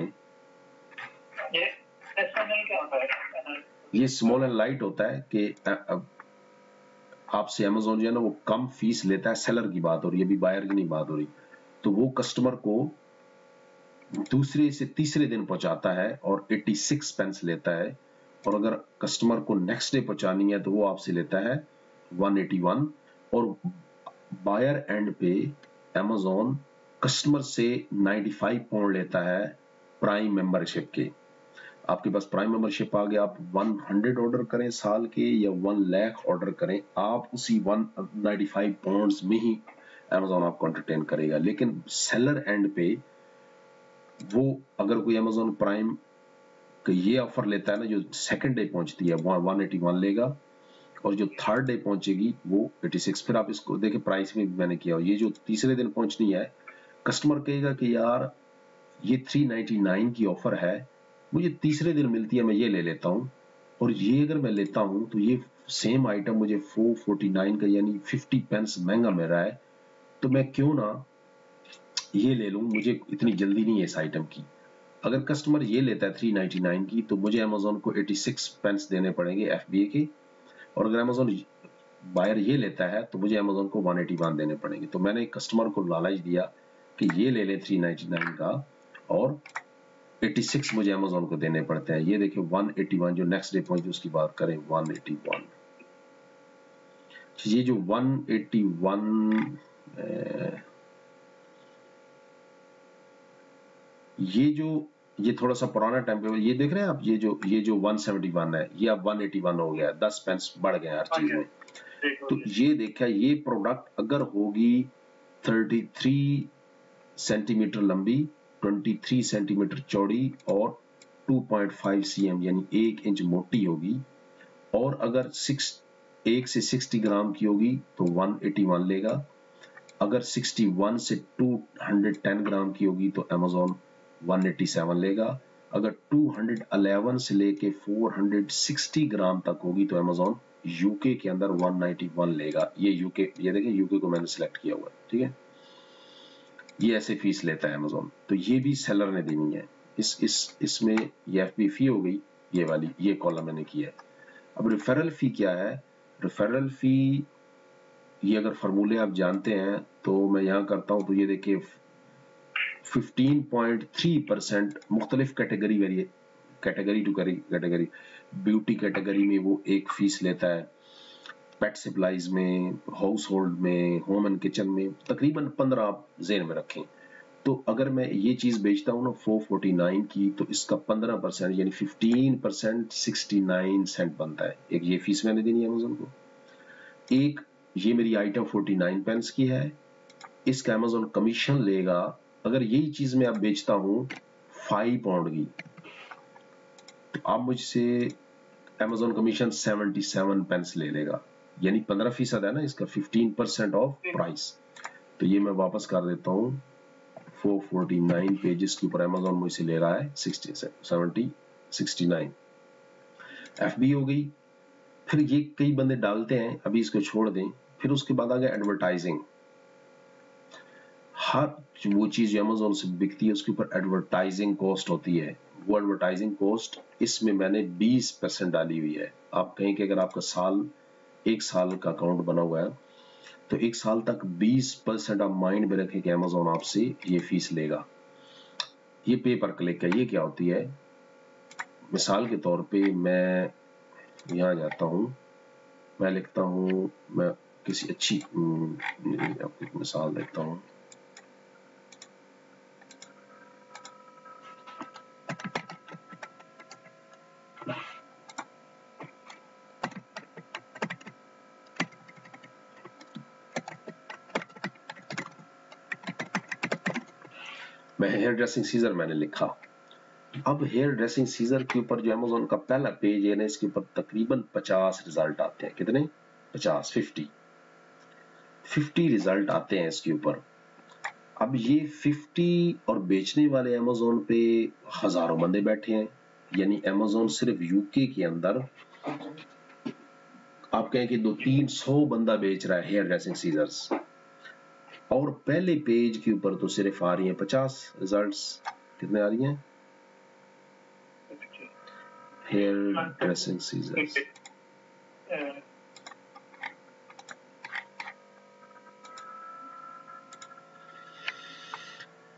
ये स्मॉल एंड लाइट होता है कि आपसे अमेज़न जो है ना वो कम फीस लेता है, सेलर की बात हो रही है, अभी बायर की नहीं बात हो रही। तो वो कस्टमर को दूसरे से तीसरे दिन पहुंचाता है और 86 पेंस लेता है, और अगर कस्टमर को नेक्स्ट डे पहुंचानी है तो वो आपसे लेता है 181, और बायर एंड पे Amazon कस्टमर से 95 पाउंड लेता है प्राइम मेंबरशिप के। आपके पास प्राइम मेंबरशिप आ गया, आप 100 ऑर्डर करें साल के या 1 लाख ऑर्डर करें, आप उसी 195 पाउंड्स में ही Amazon आपको एंटरटेन करेगा। लेकिन सेलर एंड पे वो अगर कोई Amazon प्राइम का ये ऑफर लेता है ना, जो सेकंड डे पहुंचती है 181 लेगा, और जो थर्ड डे पहुंचेगी वो 86। फिर आप इसको देखें, प्राइस में मैंने किया, ये जो तीसरे दिन पहुंचनी है, कस्टमर कहेगा कि यार ये 399 की ऑफर है, मुझे तीसरे दिन मिलती है, मैं ये ले लेता हूं, और ये अगर मैं लेता हूं तो ये सेम आइटम मुझे 449 का यानी 50 पेंस महंगा मिल रहा है, तो मैं क्यों ना ये ले लूं, मुझे इतनी जल्दी नहीं है इस आइटम की। अगर कस्टमर ये लेता है 399 की, तो मुझे Amazon को 86 पेंस देने पड़ेंगे FBA के, और अगर Amazon बायर ये लेता है तो मुझे Amazon को 181 देने पड़ेंगे। तो मैंने कस्टमर को लालच दिया कि ये ले ले 399 का, और 86 मुझे Amazon को देने पड़ते हैं। ये देखिए 181 जो नेक्स्ट डे पहुंची, उसकी बात करें 181। ये जो 181 ये थोड़ा सा पुराना टाइम पे, ये देख रहे हैं आप, ये जो 171 है, ये अब 181 हो गया, 10 पेंस बढ़ गए हर चीज में। तो ये देखा, ये प्रोडक्ट अगर होगी 33 सेंटीमीटर लंबी, 23 सेंटीमीटर चौड़ी और 2.5 cm यानी 1 इंच मोटी होगी, और अगर 1 से 60 ग्राम की होगी तो 181 लेगा, अगर 61 से 210 ग्राम की होगी तो Amazon 187 लेगा, अगर 211 से लेके 460 ग्राम तक होगी तो Amazon यूके के अंदर 191 लेगा। ये यूके, ये देखिए यूके को मैंने सिलेक्ट किया हुआ है, ठीक है। ये ऐसे फीस लेता है Amazon, तो ये भी सेलर ने देनी है। इसमें ये FB फी हो गई, ये वाली, ये कॉलम मैंने किया है। अब रेफरल फी क्या है? रेफरल फी, ये अगर फार्मूले आप जानते हैं तो मैं यहां करता हूं, तो ये देखिए 15.3% मुख्तलिफ category to category, beauty category में वो एक फीस लेता है, पेट सप्लाईज में, हाउस होल्ड में, होम एंड किचन में तकरीबन 15 आप जेन में रखें। तो अगर मैं ये चीज बेचता हूं ना 449 की, तो इसका 15% यानी 15% 69 सेंट बनता है। एक ये फीस मैंने देनी है Amazon को, एक ये मेरी आइटम 49 पेंस की है, इसका Amazon कमीशन लेगा। अगर यही चीज मैं अब बेचता हूं 5 पाउंड की, तो अब मुझसे Amazon कमीशन 77 पेंस ले लेगा, यानी 15% है ना इसका, 15% ऑफ प्राइस। तो ये मैं वापस कर देता हूं, 449 पेजेस के ऊपर Amazon मुझसे ले रहा है 69 FB हो गई। फिर ये कई बंदे डालते हैं, अभी इसको छोड़ दें। फिर उसके बाद आ गया एडवर्टाइजिंग। हर वो चीज Amazon से बिकती है उसके ऊपर एडवर्टाइजिंग कॉस्ट होती है। वो एडवर्टाइजिंग कॉस्ट इसमें मैंने 20% डाली हुई है। आप कहें कि अगर आपका एक साल का अकाउंट बना हुआ है तो एक साल तक 20% आप माइंड में रखें कि Amazon आपसे ये फीस लेगा। ये पे पर क्लिक है, ये क्या होती है? मिसाल के तौर पे मैं यहां जाता हूं, मैं लिखता हूं, मैं किसी अच्छी आपको एक मिसाल देता हूं। मैं हेयर ड्रेसिंग सीजर मैंने लिखा। अब हेयर ड्रेसिंग सीजर के ऊपर जो Amazon का पहला पेज है ना, इसके ऊपर तकरीबन 50 रिजल्ट आते हैं। कितने? 50 रिजल्ट आते हैं इसके ऊपर। अब ये 50 और बेचने वाले Amazon पे हजारों बंदे बैठे हैं, यानी Amazon सिर्फ यूके के अंदर आप कहें कि 200-300 बंदा बेच रहा है हेयर ड्रेसिंग सीजर्स, और पहले पेज के ऊपर तो सिर्फ आ रही हैं 50 रिजल्ट्स। कितने आ रही हैं? Hair dressing scissors.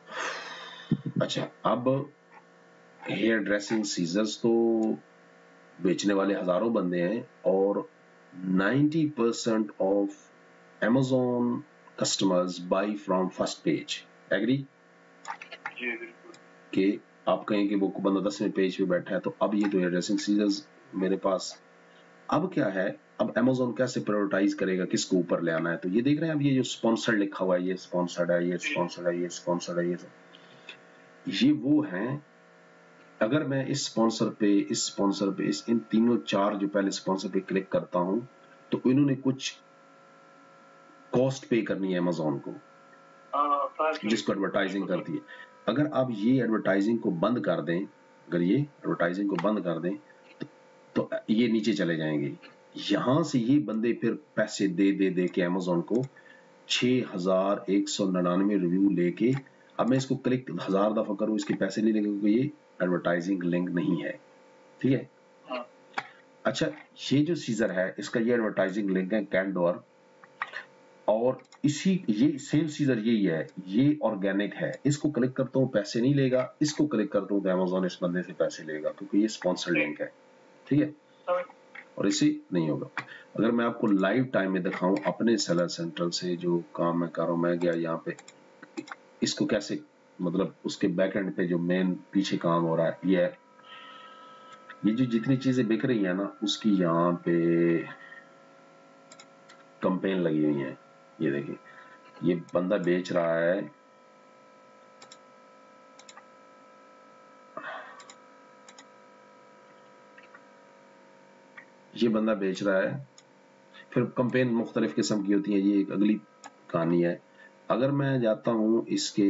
अच्छा, अब हेयर ड्रेसिंग सीजर्स तो बेचने वाले हजारों बंदे हैं और 90% of Amazon customers buy from first page. Agree? जी बिल्कुल। कि आप कहें कि वो बंदा 10वें पेज पे बैठा है, तो अब ये जो ड्रेसिंग सीजर्स मेरे पास, अब क्या है, अब Amazon कैसे प्रायोरिटाइज करेगा किसको ऊपर ले आना है? तो ये देख रहे हैं, अब ये जो स्पॉन्सर्ड लिखा हुआ है, ये स्पॉन्सर्ड है, ये स्पॉन्सर्ड है, ये स्पॉन्सर्ड है, ये वो हैं। अगर मैं इस स्पॉन्सर पे, इन तीनों चार जो पहले स्पॉन्सर पे क्लिक करता हूं, तो इन्होंने कुछ कॉस्ट पे करनी है Amazon को, जिसको एडवर्टाइजिंग करती है। अगर आप ये एडवर्टाइजिंग को बंद कर दें, अगर ये एडवर्टाइजिंग को बंद कर दें, तो ये नीचे चले जाएंगे। यहां से ये बंदे फिर पैसे दे के Amazon को 6199 रिव्यू लेके, अब मैं इसको क्लिक 1000 दफा करूं, इसके पैसे नहीं लगेंगे क्योंकि ये एडवर्टाइजिंग लिंक नहीं है। ठीक है। अच्छा, ये जो सीजर है इसका ये एडवर्टाइजिंग लिंक है कैंडोर, और इसी ये सेम सीजर यही है, ये ऑर्गेनिक है। इसको क्लिक करता हूँ पैसे नहीं लेगा, इसको क्लिक करता हूँ तो Amazon इस बंदे से पैसे लेगा क्योंकि ये स्पॉन्सर लिंक है। ठीक है, और इसे नहीं होगा। अगर मैं आपको लाइव टाइम में दिखाऊं अपने सेलर सेंट्रल से जो काम मैं कर रहा हूं, मैं गया यहाँ पे, इसको कैसे, मतलब उसके बैक एंड पे जो मेन पीछे काम हो रहा है, ये जो जितनी चीजें बिक रही है ना, उसकी यहाँ पे कैंपेन लगी हुई है। ये देखिए, ये बंदा बेच रहा है, ये बंदा बेच रहा है, फिर कैंपेन मुख्तलिफ किस्म की होती है, ये एक अगली कहानी है। अगर मैं जाता हूं इसके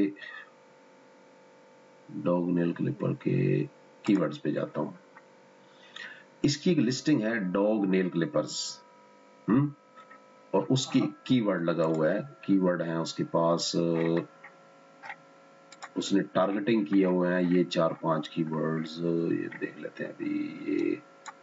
डॉग नेल क्लिपर के कीवर्ड्स पे जाता हूं, इसकी एक लिस्टिंग है डॉग नेल क्लिपर्स, और उसकी कीवर्ड लगा हुआ है, कीवर्ड है उसके पास, उसने टारगेटिंग किए हुए हैं ये 4-5 कीवर्ड्स, ये देख लेते हैं अभी। ये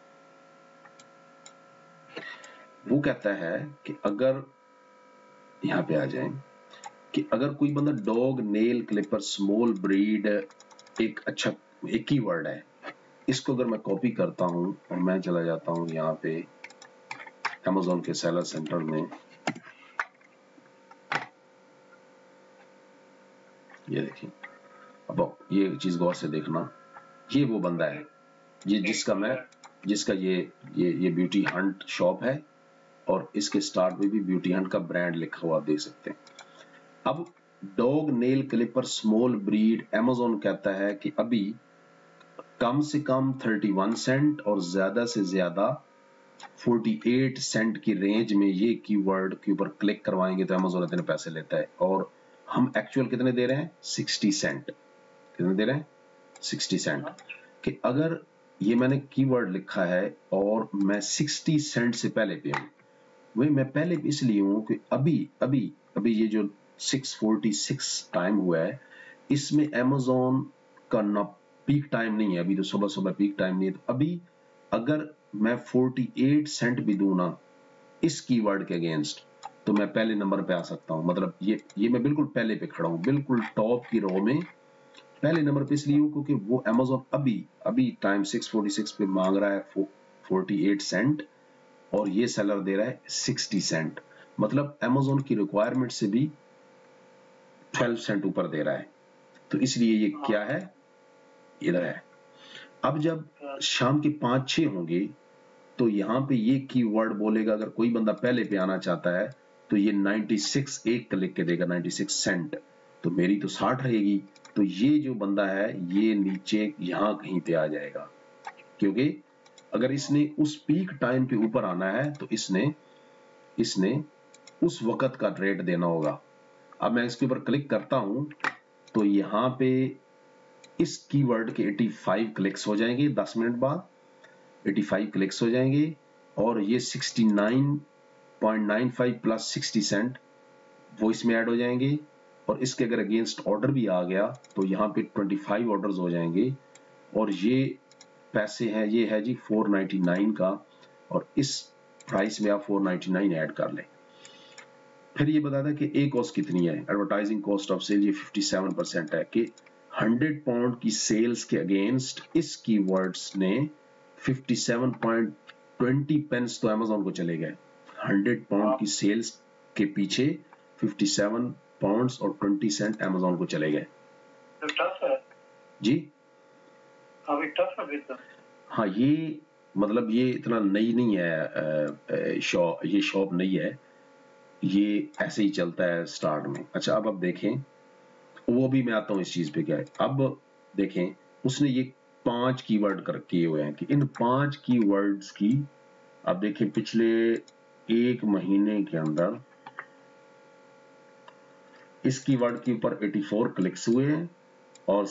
वो कहता है कि अगर यहां पे आ जाएं कि अगर कोई बंदा dog nail clipper small breed एक अच्छा एक कीवर्ड है, इसको अगर मैं कॉपी करता हूं और मैं चला जाता हूं यहाँ पे Amazon के सेलर सेंटर में, ये देखिए, अब ये चीज गौर से देखना, ये वो बंदा है ये जिसका ये ब्यूटी हंट शॉप है, और इसके स्टार्ट में भी ब्यूटी हंट का ब्रांड लिखा हुआ आप देख सकते हैं। अब dog nail clipper small breed, Amazon कहता है कि अभी कम से कम 31 सेंट और ज्यादा से ज्यादा 48 सेंट की रेंज में ये कीवर्ड के ऊपर क्लिक करवाएंगे तो Amazon इतने पैसे लेता है, और हम एक्चुअल कितने दे रहे हैं? 60 सेंट। कितने दे रहे हैं? 60 सेंट। कि अगर ये मैंने कीवर्ड लिखा है और मैं 60 सेंट से पहले पे हूं, वही मैं पहले इसलिए हूं कि अभी ये जो 646 टाइम हुआ है, इसमें Amazon का ना पीक टाइम नहीं है, अभी तो सुबह पीक टाइम नहीं है। तो अभी अगर मैं 48 सेंट भी दूं ना इस कीवर्ड के अगेंस्ट, तो मैं पहले नंबर पे आ सकता हूं। मतलब ये मैं बिल्कुल पहले पे खड़ा हूं, बिल्कुल टॉप की रो में पहले नंबर पे इसलिए हूं क्योंकि वो Amazon अभी टाइम 646 पे मांग रहा है 48 सेंट, और ये सेलर दे रहा है 60 सेंट। मतलब Amazon की रिक्वायरमेंट से भी 12 सेंट ऊपर दे रहा है, तो इसलिए ये क्या है, इधर है। अब जब शाम के 5-6 होंगे तो यहां पे ये कीवर्ड बोलेगा, अगर कोई बंदा पहले पे आना चाहता है तो ये 96 एक लिख के देगा, 96 सेंट, तो मेरी तो 60 रहेगी, तो ये जो बंदा है ये नीचे यहां कहीं पे आ जाएगा, क्योंकि अगर इसने उस पीक टाइम पे ऊपर आना है तो इसने उस वक्त का रेट देना होगा। अब मैं इसके ऊपर क्लिक करता हूं तो यहां पे इस कीवर्ड के 85 क्लिक्स हो जाएंगे, 10 मिनट बाद 85 क्लिक्स हो जाएंगे, और ये 69.95 प्लस 60 सेंट वो इसमें ऐड हो जाएंगे, और इसके अगर अगेंस्ट ऑर्डर भी आ गया तो यहाँ पे 25 ऑर्डर्स हो जाएंगे, और ये पैसे हैं, ये है जी 499 का, और इस प्राइस में आप 499 ऐड कर लें। फिर ये बताता है कि ए कॉस्ट कितनी है, एडवर्टाइजिंग कॉस्ट ऑफ सेल ये 57% है, कि 100 पाउंड की सेल्स के अगेंस्ट इस कीवर्ड्स ने 57.20 पेंस तो अमेजोन को चले गए। 100 पाउंड की सेल्स के पीछे 57 पाउंड्स और 20 सेंट अमेजोन को चले गए। तो टफ है जी अभी, टफ है बिल्कुल। हाँ, ये मतलब ये इतना नई नहीं है शॉप, ये शॉप नहीं है, ये ऐसे ही चलता है स्टार्ट में। अच्छा, अब देखें, वो भी मैं आता हूँ इस चीज पे क्या है। अब देखें, उसने ये 5 कीवर्ड कर किए हुए हैं कि इन 5 कीवर्ड्स की, अब देखें पिछले एक महीने के अंदर इस कीवर्ड के ऊपर 84 क्लिक्स हुए हैं और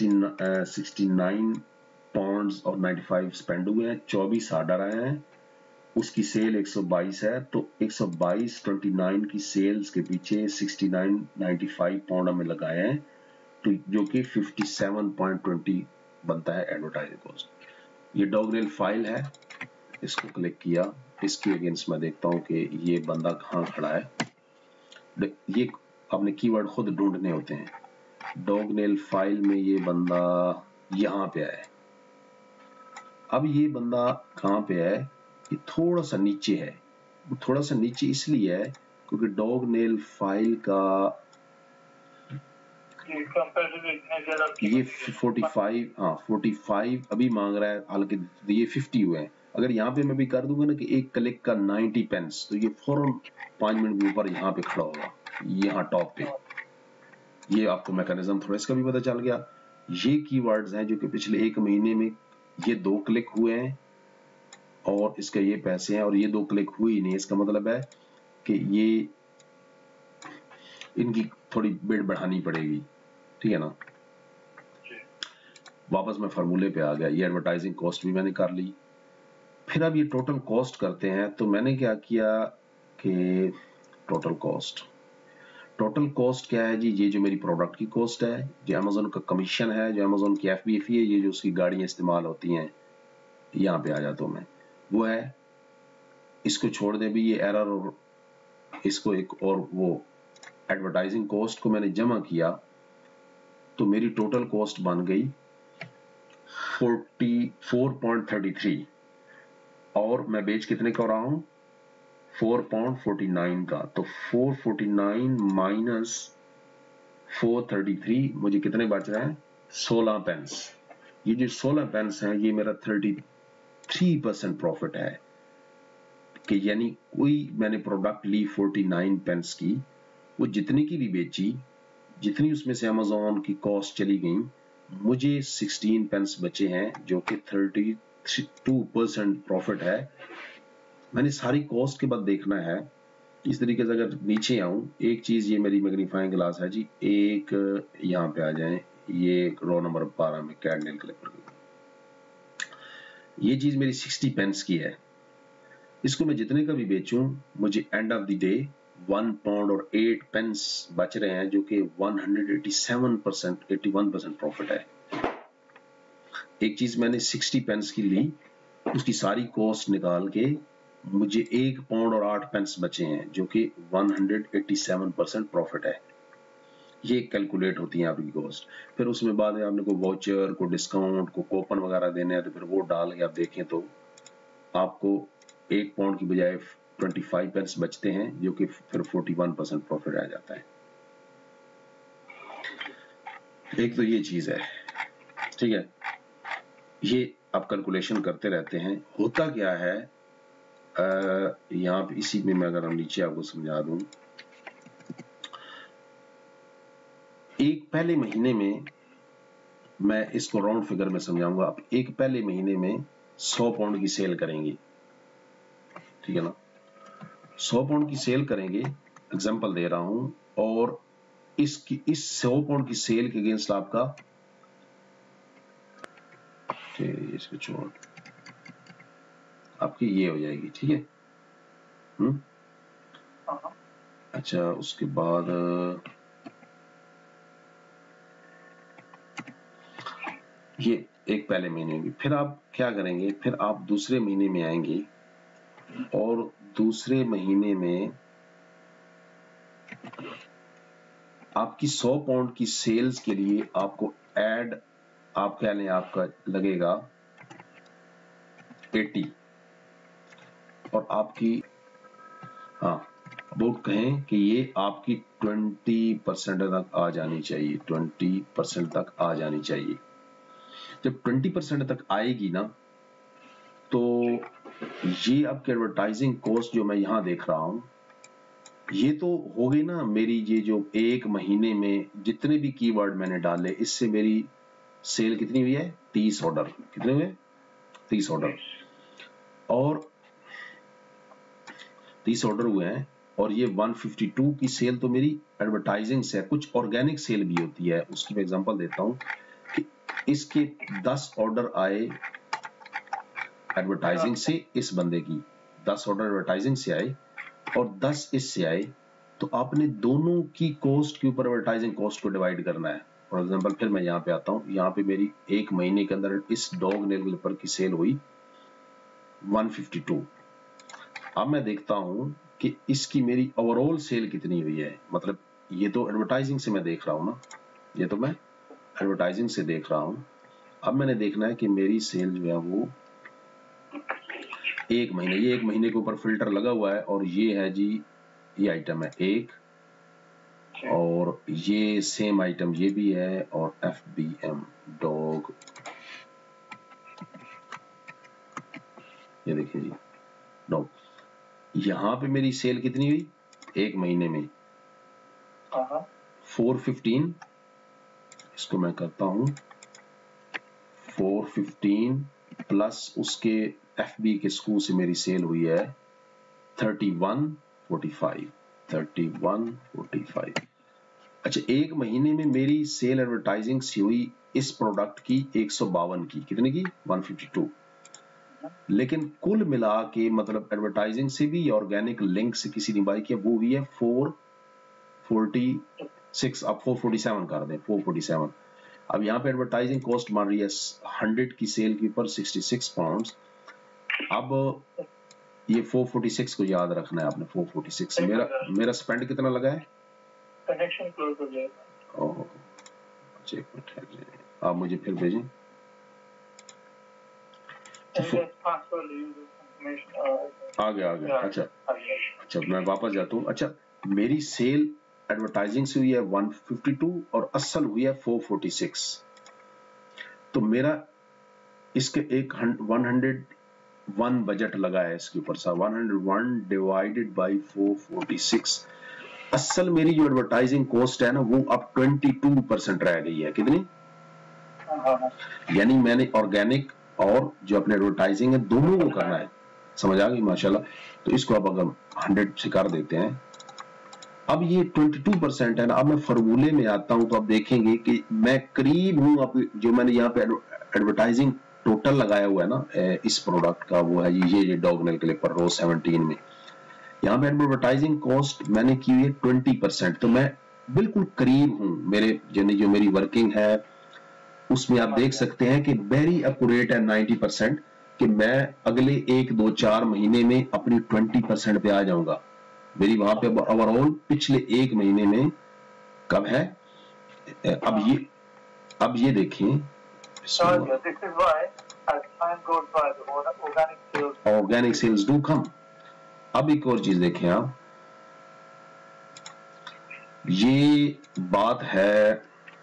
69 पाउंड्स और 95 स्पेंड हुए हैं, 24 ऑर्डर आए हैं, उसकी सेल 122 है। तो 122.29 की सेल्स के पीछे 69.95 पाउंड हमें लगाए हैं, तो जो कि 57.20 बनता है एडवर्टाइजिंग कॉस्ट। ये डॉगरेल फाइल है, इसको क्लिक किया, इसके अगेंस्ट मैं देखता हूं कि ये बंदा कहाँ खड़ा है। ये अपने कीवर्ड खुद ढूंढने होते हैं। डॉगनेल फाइल में ये बंदा यहां पे है। अब ये बंदा कहां पे है, ये थोड़ा सा नीचे है। थोड़ा सा नीचे इसलिए है क्योंकि डॉगनेल फाइल का ये 45, हाँ 45 अभी मांग रहा है, हालांकि ये 50 हुए हैं। अगर यहाँ पे मैं भी कर दूंगा ना कि एक क्लिक का 90 पेंस, तो ये फौरन 5 मिनट के ऊपर यहाँ पे खड़ा होगा, यहाँ टॉप पे। ये आपको मैकेनिज्म थोड़ा इसका भी पता चल गया। ये कीवर्ड्स हैं जो कि पिछले एक महीने में ये 2 क्लिक हुए हैं और इसका ये पैसे हैं, और ये 2 क्लिक हुई नहीं। इसका मतलब है कि ये इनकी थोड़ी बिड बढ़ानी पड़ेगी, ठीक है ना। वापस मैं फार्मूले पे आ गया, ये एडवर्टाइजिंग कॉस्ट भी मैंने कर ली। फिर अब ये टोटल कॉस्ट करते हैं, तो मैंने क्या किया कि टोटल कॉस्ट क्या है जी, ये जो मेरी प्रोडक्ट की कॉस्ट है, जो अमेजोन का कमीशन है, जो अमेजोन की FBFE है, ये जो उसकी गाड़ियां इस्तेमाल होती हैं, यहाँ पे आ जाता हूं मैं, वो है। इसको छोड़ दे भी ये एरर, और इसको एक और वो एडवर्टाइजिंग कॉस्ट को मैंने जमा किया, तो मेरी टोटल कॉस्ट बन गई 44.33, और मैं बेच कितने का रहा हूं, 4.49 का। तो 449 माइनस 433 मुझे कितने बच रहे हैं, 16 पेंस। ये जो 16 पेंस हैं, ये मेरा 33% प्रॉफिट है। कि यानी कोई मैंने प्रोडक्ट ली 49 पेंस की, वो जितने की भी बेची, जितनी उसमें से अमेजोन की कॉस्ट चली गई, मुझे 16 पेंस बचे हैं, जो कि 32% प्रॉफिट है। मैंने सारी कॉस्ट के बाद देखना है। इस तरीके से अगर नीचे आऊं, एक चीज, ये मेरी मैग्नीफाइंग ग्लास है जी, एक यहाँ पे आ जाए, ये रो नंबर 12 में कैंडल क्लिपर की, ये चीज मेरी 60 पेंस की है। इसको मैं जितने का भी बेचूं, मुझे end of the day 1 pound और 8 पेंस बच रहे हैं, जो कि 81% प्रॉफिट है। एक चीज मैंने 60 पेंस की ली, उसकी सारी कॉस्ट निकाल के मुझे 1 पाउंड और 8 पेंस बचे हैं, जो कि 187% प्रॉफिट है। ये कैलकुलेट होती है आपकी कॉस्ट। फिर उसमें बाद में आपने को वाउचर, को डिस्काउंट, को कूपन वगैरह देने हैं, तो फिर वो डाल के आप देखें तो आपको 1 पाउंड की बजाय 25 पेंस बचते हैं, जो कि फिर 41% प्रॉफिट आ जाता है। एक तो ये चीज है, ठीक है। ये आप कैलकुलेशन करते रहते हैं। होता क्या है, यहाँ पे इसी में मैं अगर हम नीचे आपको समझा दूं, एक पहले महीने में, मैं इसको राउंड फिगर में समझाऊंगा। आप एक पहले महीने में 100 पाउंड की सेल करेंगे, ठीक है ना। 100 पाउंड की सेल करेंगे, एग्जांपल दे रहा हूं, और इस 100 पाउंड की सेल के अगेंस्ट आपका, इसको छोड़, आपकी ये हो जाएगी, ठीक है। अच्छा, उसके बाद ये एक पहले महीने में, फिर आप क्या करेंगे, फिर आप दूसरे महीने में आएंगे, और दूसरे महीने में आपकी 100 पाउंड की सेल्स के लिए आपको ऐड, आप कह लें आपका लगेगा 80 और आपकी हाँ अबाउट कहें कि ये आपकी 20% तक आ जानी चाहिए, 20% तक आ जानी चाहिए। जब 20% तक आएगी ना तो ये आपके एडवर्टाइजिंग कॉस्ट जो मैं यहां देख रहा हूं ये तो हो गई ना मेरी, ये जो एक महीने में जितने भी कीवर्ड मैंने डाले इससे मेरी सेल कितनी हुई है, 30 ऑर्डर। कितने हुए, 30 ऑर्डर, और 30 ऑर्डर हुए हैं और ये 152 की सेल तो मेरी एडवर्टाइजिंग से है। कुछ ऑर्गेनिक सेल भी होती है, उसकी मैं एग्जांपल देता हूं कि इसके 10 ऑर्डर आए एडवर्टाइजिंग से, इस बंदे की 10 ऑर्डर एडवर्टाइजिंग से आए और 10 इससे आए, तो आपने दोनों की कॉस्ट के ऊपर एडवर्टाइजिंग कॉस्ट को डिवाइड करना है। फॉर एग्जांपल फिर मैं यहाँ पे आता हूँ, यहाँ पे मेरी एक महीने के अंदर इस डॉग नेल क्लिपर की सेल हुई 152। अब मैं देखता हूं कि इसकी मेरी ओवरऑल सेल कितनी हुई है, मतलब ये तो एडवर्टाइजिंग से मैं देख रहा हूं ना, ये तो मैं एडवर्टाइजिंग से देख रहा हूं। अब मैंने देखना है कि मेरी सेल जो है वो एक महीने, ये एक महीने के ऊपर फिल्टर लगा हुआ है और ये है जी, ये आइटम है एक, और ये सेम आइटम ये भी है, और FBM डॉग, ये देखिए जी डॉग। यहां पे मेरी सेल कितनी हुई एक महीने में, 415। इसको मैं करता हूं 415 प्लस उसके FB के स्कू से मेरी सेल हुई है 3145। 3145। अच्छा, एक महीने में मेरी सेल एडवर्टाइजिंग से हुई इस प्रोडक्ट की 152 की, कितने की, 152। लेकिन कुल मिला के मतलब एडवर्टाइजिंग से भी ऑर्गेनिक लिंक से किसी ने बाई किया, वो हुई है 446। अब 447 कर दें, 447। अब यहाँ पे एडवर्टाइजिंग कॉस्ट मान रही है 100 की सेल के ऊपर 66 पाउंड्स। अब ये 446 को याद रखना है आपने, 446 मेरा स्पेंड कितना लगा है, कनेक्शन क्लोज हो जाएगा। ओह अच्छा, एक मिनट आप मुझे फिर भेजें। आ गया अच्छा मैं वापस जाता हूँ। अच्छा, मेरी सेल एडवर्टाइजिंग से हुई है 152 और असल हुई है 446। तो मेरा इसके 101 बजट लगा है इसके ऊपर सा, 101 डिवाइडेड बाई 446। असल मेरी जो एडवर्टाइजिंग कॉस्ट है ना वो अब 22% रह गई है। कितनी, यानी मैंने ऑर्गेनिक और जो अपने एडवर्टाइजिंग है दोनों को करना है। समझ आ गई माशाल्लाह। तो इसको अब अगर 100 से कर देते हैं, अब ये 22% है ना। अब मैं फॉर्मूले में आता हूं तो आप देखेंगे कि मैं करीब हूं, अब जो मैंने यहाँ पे एडवर्टाइजिंग टोटल लगाया हुआ है ना इस प्रोडक्ट का, वो है ये डॉग नेल क्लिपर रो 17 में। यहाँ पे एडवर्टाइजिंग कॉस्ट मैंने की हुई है 20%, तो मैं बिल्कुल करीब हूं। मेरे जो मेरी वर्किंग है उसमें आप देख सकते हैं कि वेरी एक्यूरेट है 90% कि मैं अगले 1, 2, 4 महीने में अपनी 20% पे आ जाऊंगा। मेरी वहां पे ओवरऑल पिछले एक महीने में कब है, अब ये देखें, ऑर्गेनिक सेल्स डू कम। अब एक और चीज देखें आप, ये बात है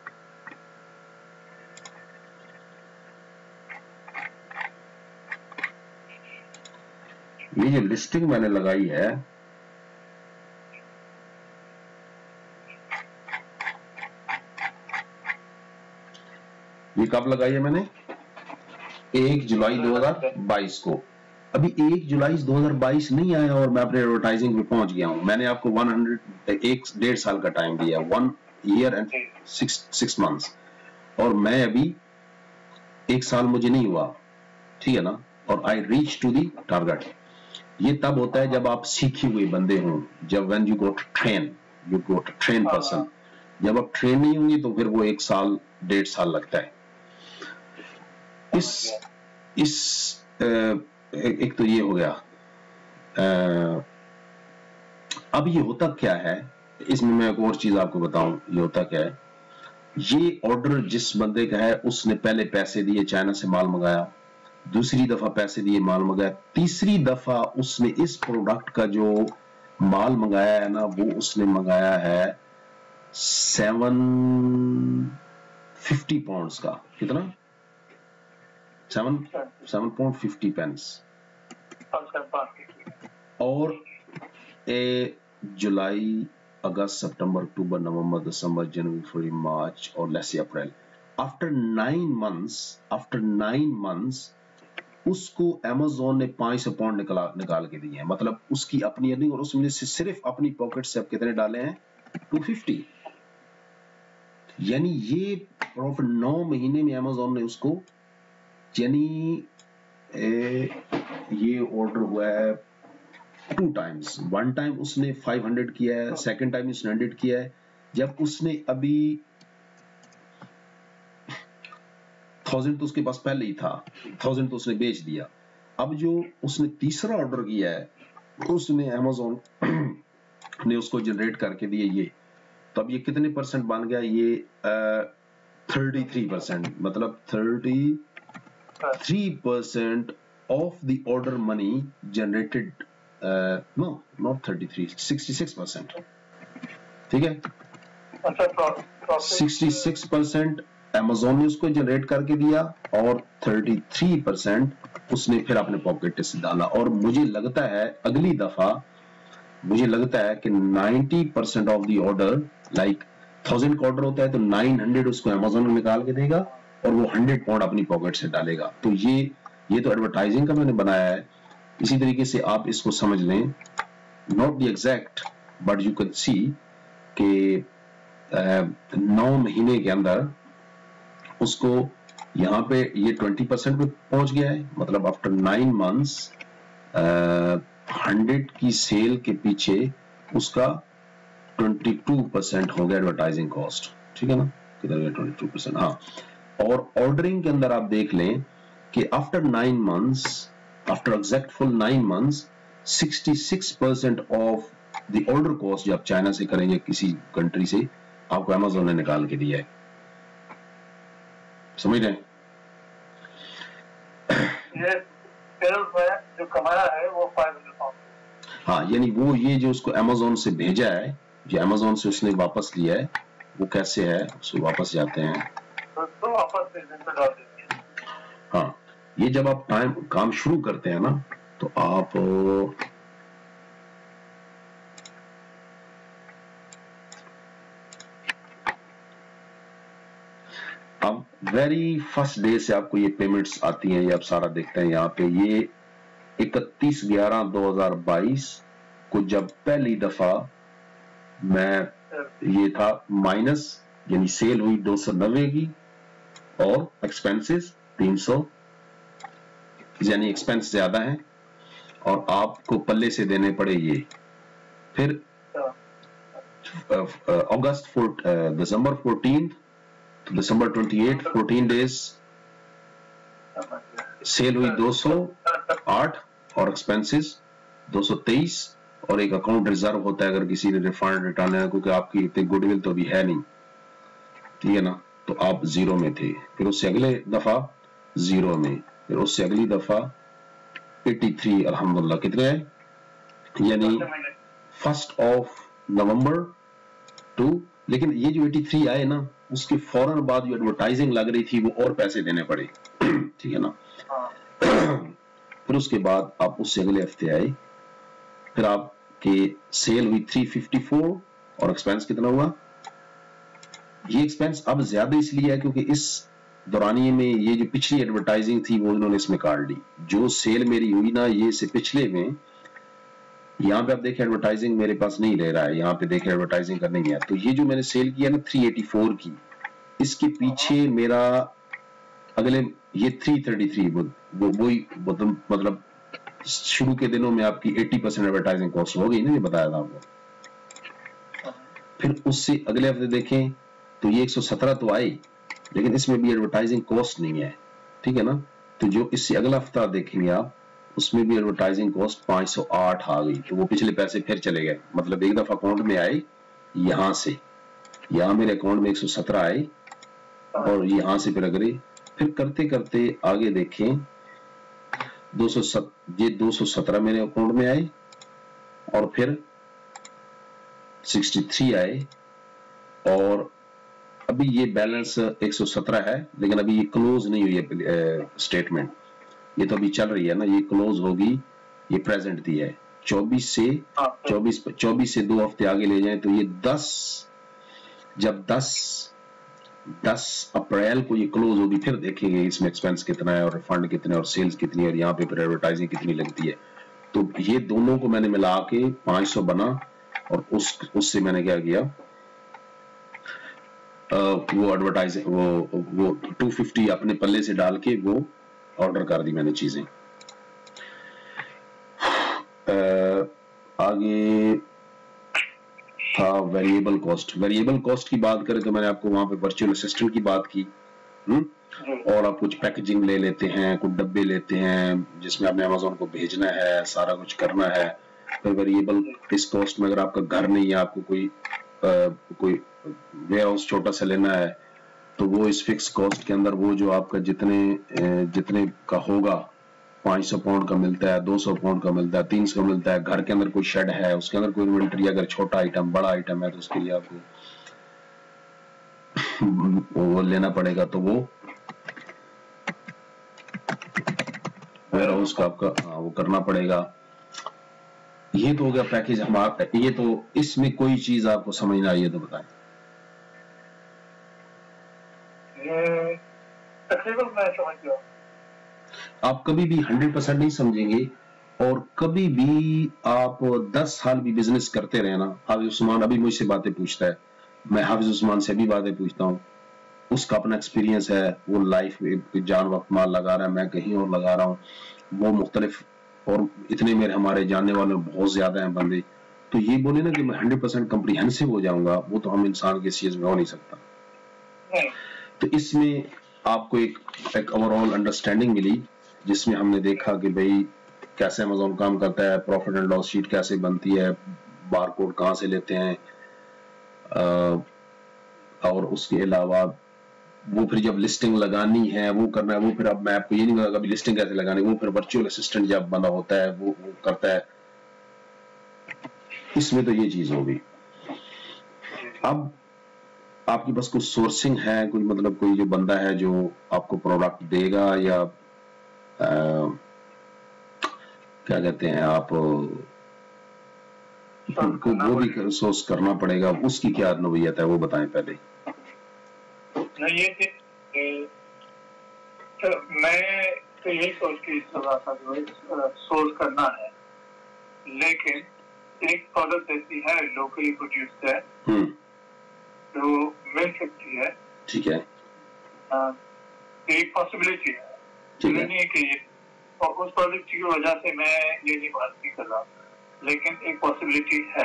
ये जो लिस्टिंग मैंने लगाई है ये कब लगाई है मैंने, 1 जुलाई 2022 को। अभी 1 जुलाई 2022 नहीं आया और मैं अपने एडवर्टाइजिंग पे पहुंच गया हूं। मैंने आपको 1.5 साल का टाइम दिया, 1 year and 6 months, और मैं अभी 1 साल मुझे नहीं हुआ, ठीक है ना। और I reach to the target. ये तब होता है जब आप सीखे हुए बंदे हों, जब when you go to train person. जब आप ट्रेन नहीं होंगे तो फिर वो 1 साल 1.5 साल लगता है। एक तो ये हो गया। अब ये होता क्या है, इसमें मैं एक और चीज आपको बताऊं, ये होता क्या है। ये ऑर्डर जिस बंदे का है उसने पहले पैसे दिए, चाइना से माल मंगाया, दूसरी दफा पैसे दिए, माल मंगाया, तीसरी दफा उसने इस प्रोडक्ट का जो माल मंगाया है ना, वो उसने मंगाया है 750 पाउंड्स का। कितना? 7.50 पेंस। और जुलाई, अगस्त, सितंबर, अक्टूबर, नवंबर, दिसंबर, जनवरी, फरवरी, मार्च और लेट्स से अप्रैल, आफ्टर 9 मंथ्स उसको अमेज़न ने 500 पाउंड निकाल के दिए हैं। मतलब उसकी अपनी अर्निंग, और उसमें से सिर्फ अपनी पॉकेट से अब कितने डाले हैं? 250। यानी ये प्रॉफिट 9 महीने में अमेज़न ने उसको, यानी ये ऑर्डर हुआ है 2 टाइम्स। 1 टाइम उसने 500 किया है, सेकंड टाइम उसने 100 किया है। जब उसने अभी 1000 तो उसके पास पहले ही था, 1000 तो उसने बेच दिया। अब जो उसने तीसरा ऑर्डर किया है, उसने अमेज़न ने उसको जनरेट करके दिए ये, तो अब ये कितने परसेंट बन गया? ये 33%। मतलब 33% of the order money generated, no not 33, 66%। ठीक है, 66% अमेज़न ने उसको जनरेट करके दिया और 33% उसने फिर अपने पॉकेट से डाला। और मुझे लगता है अगली दफा, मुझे लगता है कि 90% ऑफ द ऑर्डर, लाइक 1000 का ऑर्डर होता है तो 900 उसको अमेज़न में निकाल के देगा और वो 100 पाउंड अपनी पॉकेट से डालेगा। तो ये तो एडवर्टाइजिंग का मैंने बनाया है। इसी तरीके से आप इसको समझ लें, not the exact but you can see कि 9 महीने के अंदर उसको यहाँ पे ये 20% पे पहुंच गया है। मतलब आफ्टर 9 मंथ्स 100 की सेल के पीछे उसका 22% हो गया एडवर्टाइजिंग कॉस्ट। ठीक है ना, किधर गया 22%? हाँ, और ऑर्डरिंग के अंदर आप देख लें कि after 9 months, after exact full 9 months, 66% of the order cost जो आप चाइना से करेंगे किसी कंट्री से, आपको अमेज़न ने निकाल के दिया है। समझ रहे हैं? जो कमाया है वो 500 पाउंड। हाँ, यानी वो ये जो उसको अमेज़न से भेजा है, जो अमेज़न से उसने वापस लिया है, वो कैसे है, उसको वापस जाते हैं तो वापस से दिन पे डाल देते हैं। हाँ, ये जब आप काम शुरू करते हैं ना, तो आप अब वेरी फर्स्ट डे से आपको ये पेमेंट्स आती हैं, ये आप सारा देखते हैं यहाँ पे। ये 31/11/2022 को जब पहली दफा मैं, ये था माइनस, यानी सेल हुई 290 की और एक्सपेंसेस 300, यानी एक्सपेंस ज्यादा है और आपको पल्ले से देने पड़े ये। फिर दिसंबर 14 तो दिसंबर 28, 14 डेज सेल हुई 208 और एक्सपेंसेस 223, और एक अकाउंट रिजर्व होता है अगर किसी ने रिफंड रिटर्न है, क्योंकि आपकी इतनी गुडविल तो भी है नहीं। ठीक है ना, तो आप 0 में थे। फिर उससे अगले दफा 0 में, फिर उससे अगली दफा 83, अल्हम्दुलिल्लाह कितने आए, यानी 1 नवंबर टू। लेकिन ये जो 83 आए ना, उसके फौरन बाद जो एडवर्टाइजिंग लग रही थी वो और पैसे देने पड़े। ठीक है ना, फिर उसके बाद आप उससे अगले हफ्ते आए, फिर आपके सेल हुई 354 और एक्सपेंस कितना हुआ? ये एक्सपेंस अब ज्यादा इसलिए है क्योंकि इस दौरानिये में ये जो पिछली एडवर्टाइजिंग थी वो इन्होंने इसमें काट ली। जो सेल मेरी हुई ना, ये से पिछले में, यहाँ पे आप देखें एडवर्टाइजिंग मेरे पास नहीं ले रहा है, यहाँ पे देखें एडवर्टाइजिंग करने गया, तो ये जो मैंने सेल किया ना 384 की, इसके पीछे मेरा अगले ये 333, वही मतलब शुरू के दिनों में आपकी 80% एडवर्टाइजिंग कॉस्ट हो गई ना, ये बताया था आपको। फिर उससे अगले हफ्ते देखें तो ये 117 तो आई, लेकिन इसमें भी एडवर्टाइजिंग कॉस्ट नहीं है। ठीक है ना, तो जो इससे अगला हफ्ता देखेंगे आप, उसमें भी एडवर्टाइजिंग कॉस्ट 508 आ गई, तो वो पिछले पैसे फिर चले गए। मतलब एक दफा अकाउंट में आए, यहां से यहां मेरे अकाउंट में 117 आए और यहां से फिर अगले, फिर करते करते आगे देखें ये 217 मेरे अकाउंट में आए और फिर 63 आए और अभी ये बैलेंस 117 है, लेकिन अभी ये क्लोज नहीं हुई है स्टेटमेंट, ये तो अभी चल रही है ना, ये क्लोज होगी, ये प्रेजेंट दी है 24 से 2 हफ्ते आगे ले जाएं तो ये 10 अप्रैल को ये क्लोज होगी, फिर देखेंगे इसमें एक्सपेंस कितना है और फंड कितने और सेल्स कितनी है और यहाँ पे फिर एडवर्टाइजिंग कितनी लगती है। तो ये दोनों को मैंने मिला के 500 बना और उससे मैंने क्या किया, वो एडवर्टाइजिंग वो 250 अपने पल्ले से डाल के वो ऑर्डर कर दी मैंने चीजें। आगे था वेरिएबल कॉस्ट की बात करें तो मैंने आपको वहां पे वर्चुअल असिस्टेंट की बात की। और आप कुछ पैकेजिंग ले लेते हैं, कुछ डब्बे लेते हैं जिसमें आपने अमेज़न को भेजना है, सारा कुछ करना है। फिर वेरिएबल इस कॉस्ट में अगर आपका घर नहीं है, आपको कोई वेयर हाउस छोटा सा लेना है तो वो इस फिक्स कॉस्ट के अंदर वो जो आपका जितने का होगा, 500 पाउंड का मिलता है, 200 पाउंड का मिलता है, 300 का मिलता है। घर के अंदर कोई शेड है, उसके अंदर कोई इन्वेंटरी, अगर छोटा आइटम बड़ा आइटम है तो उसके लिए आपको वो लेना पड़ेगा, तो वो वेयर हाउस का आपका वो करना पड़ेगा। ये तो हो गया पैकेज हमारा। ये तो इसमें कोई चीज आपको समझ ना आई है तो बताएं। तकरीबन मैं समझ गया। आप कभी भी 100% नहीं समझेंगे और कभी भी आप 10 साल भी बिजनेस करते रहे ना। हाफिज उस्मान अभी मुझसे बातें पूछता है, मैं हाफिज उस्मान से भी बातें पूछता हूँ, उसका अपना एक्सपीरियंस है, वो लाइफ में जान वक्त माल लगा रहा है, मैं कहीं और लगा रहा हूँ, वो मुख्तलिफ, और इतने मेरे हमारे जानने वाले बहुत ज्यादा हैं बंदे। तो ये बोले ना कि मैं 100% कम्प्रीहेंसिव हो जाऊंगा, वो तो हम इंसान के चीज में हो नहीं सकता। तो इसमें आपको एक ओवरऑल अंडरस्टैंडिंग मिली जिसमें हमने देखा कि भाई कैसे अमेज़न काम करता है, प्रॉफिट एंड लॉस शीट कैसे बनती है, बारकोड कहाँ से लेते हैं, और उसके अलावा वो फिर जब लिस्टिंग लगानी है वो करना है, वो फिर अब मैं आपको ये नहीं बताऊंगा अभी लिस्टिंग कैसे लगानी, वो फिर वर्चुअल असिस्टेंट जब बंदा होता है वो करता है। इसमें तो ये चीज होगी। अब आपके पास कोई सोर्सिंग है, कोई मतलब कोई जो बंदा है जो आपको प्रोडक्ट देगा, या क्या कहते हैं आप को वो भी सोर्स करना पड़ेगा, उसकी क्या नौयत है वो बताएं पहले। नहीं ये तो मैं तो यही सोच के इस तरह का सोर्स करना है, लेकिन एक प्रोडक्ट ऐसी है लोकली प्रोड्यूस्ड है जो मिल सकती है। ठीक है, एक पॉसिबिलिटी है, नहीं है कि और उस प्रोडक्ट की वजह से मैं ये नहीं बात नहीं कर रहा, लेकिन एक पॉसिबिलिटी है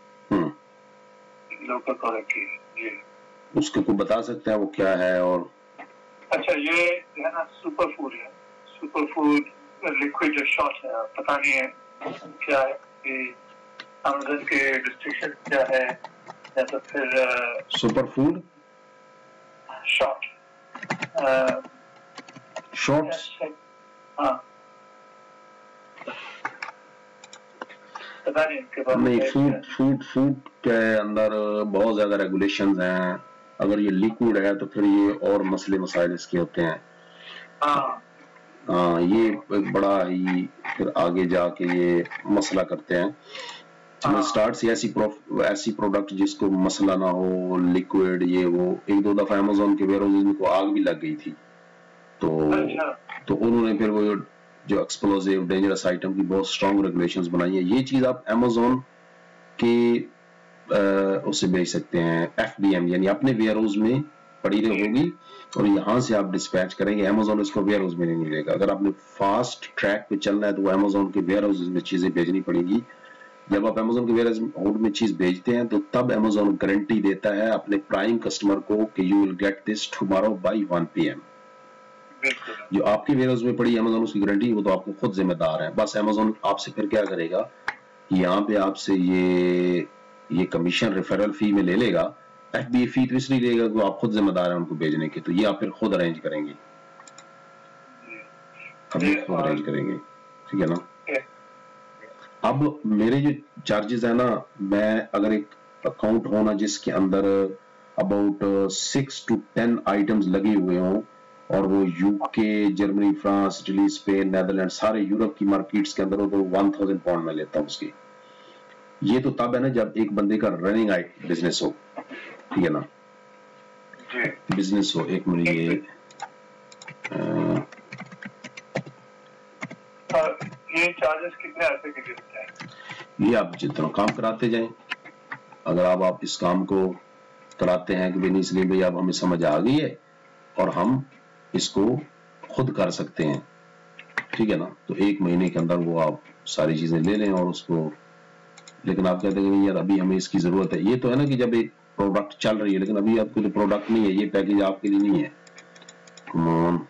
लोकल प्रोडक्ट की। जी उसको कोई बता सकता है वो क्या है? और अच्छा ये है ना सुपर फूड है, सुपर फूड लिक्विड शॉट है, पता नहीं है क्या है कि अमेज़न के रिस्ट्रिक्शन क्या है, या तो फिर सुपर फूड शॉट शॉर्ट्स। हाँ पता नहीं इसके बारे में। नहीं, फूड के अंदर बहुत ज्यादा रेगुलेशंस हैं। अगर ये लिक्विड है तो फिर ये और मसले मसाइल इसके होते हैं। हाँ ये एक बड़ा ही फिर आगे जाके ये मसला करते हैं। स्टार्ट से ऐसी प्रोडक्ट जिसको मसला ना हो, लिक्विड ये वो। एक दो दफा अमेज़न के वेयरहाउस को आग भी लग गई थी, तो उन्होंने फिर वो जो एक्सप्लोजिव डेंजरस आइटम की बहुत स्ट्रॉन्ग रेगुलेशंस बनाई है। ये चीज आप अमेज़न के उससे भेज सकते हैं, FBM यानी अपने वेयरहाउस में पड़ी होगी और यहाँ से आप डिस्पैच करेंगे। अमेज़न इसको वेयरहाउस में नहीं लेगा। अगर आपने फास्ट ट्रैक पे चलना है तो अमेज़न के वेयरहाउस में चीजें भेजनी पड़ेगी। जब आप अमेज़न के वेयरहाउस में चीज भेजते हैं तो तब अमेज़न गारंटी देता है अपने प्राइम कस्टमर को कि you will get this tomorrow by 1 PM। जो आपके वेयरहाउस में पड़ी अमेज़न उसकी गारंटी, वो तो आपको खुद जिम्मेदार है। बस अमेज़न आपसे फिर क्या करेगा, यहाँ पे आपसे ये कमीशन रेफरल फी में ले लेगा। FBA फी तो इसलिए लेगा कि आप खुद जिम्मेदार है उनको भेजने के, तो ये आप फिर खुद अरेंज करेंगे, खुद अरेंज करेंगे। ठीक है ना। अब मेरे जो चार्जेस है ना, मैं अगर एक अकाउंट हो ना जिसके अंदर अबाउट 6 to 10 आइटम्स लगे हुए हों, और वो UK, Germany, France, Italy, Spain, Netherland, सारे यूरोप की मार्केट्स के अंदर हो, तो 1000 पाउंड में लेता हूँ उसकी। ये तो तब है ना जब एक बंदे का रनिंग बिजनेस हो, ठीक है ना, बिजनेस हो। एक मिनट, ये चार्जेस कितने आते हैं? ये आप जितना काम कराते जाएं, अगर आप इस काम को कराते हैं कि भाई नहीं, इसलिए भाई अब हमें समझ आ गई है और हम इसको खुद कर सकते हैं, ठीक है ना, तो 1 महीने के अंदर वो आप सारी चीजें ले लें और उसको। लेकिन आप कहते हैं कि यार अभी हमें इसकी जरूरत है, ये तो है ना कि जब एक प्रोडक्ट चल रही है, लेकिन अभी आपको जो प्रोडक्ट नहीं है, ये पैकेज आपके लिए नहीं है। कम ऑन,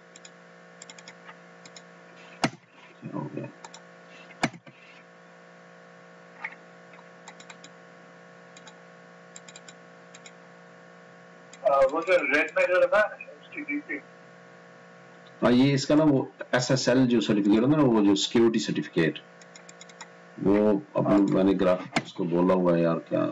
हो गया। वो जो रेड में जो लगा STDC, हाँ, ये इसका ना वो SSL जो सर्टिफिकेट है ना, वो जो सिक्योरिटी सर्टिफिकेट, वो अपने मैंने ग्राफ उसको बोला हुआ है यार, क्या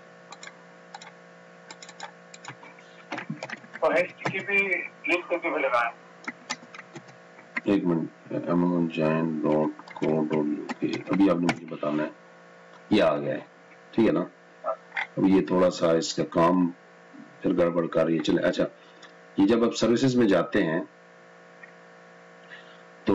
और HTTP भी लिंक करके भी लगाएं। एक मिनट, amazongiant.co.uk, अभी आपने मुझे बताना है, ये आ गया है, ठीक है ना। अब ये थोड़ा सा इसका काम फिर गड़बड़ कर रही है, चले। अच्छा, ये जब आप सर्विसेज में जाते हैं तो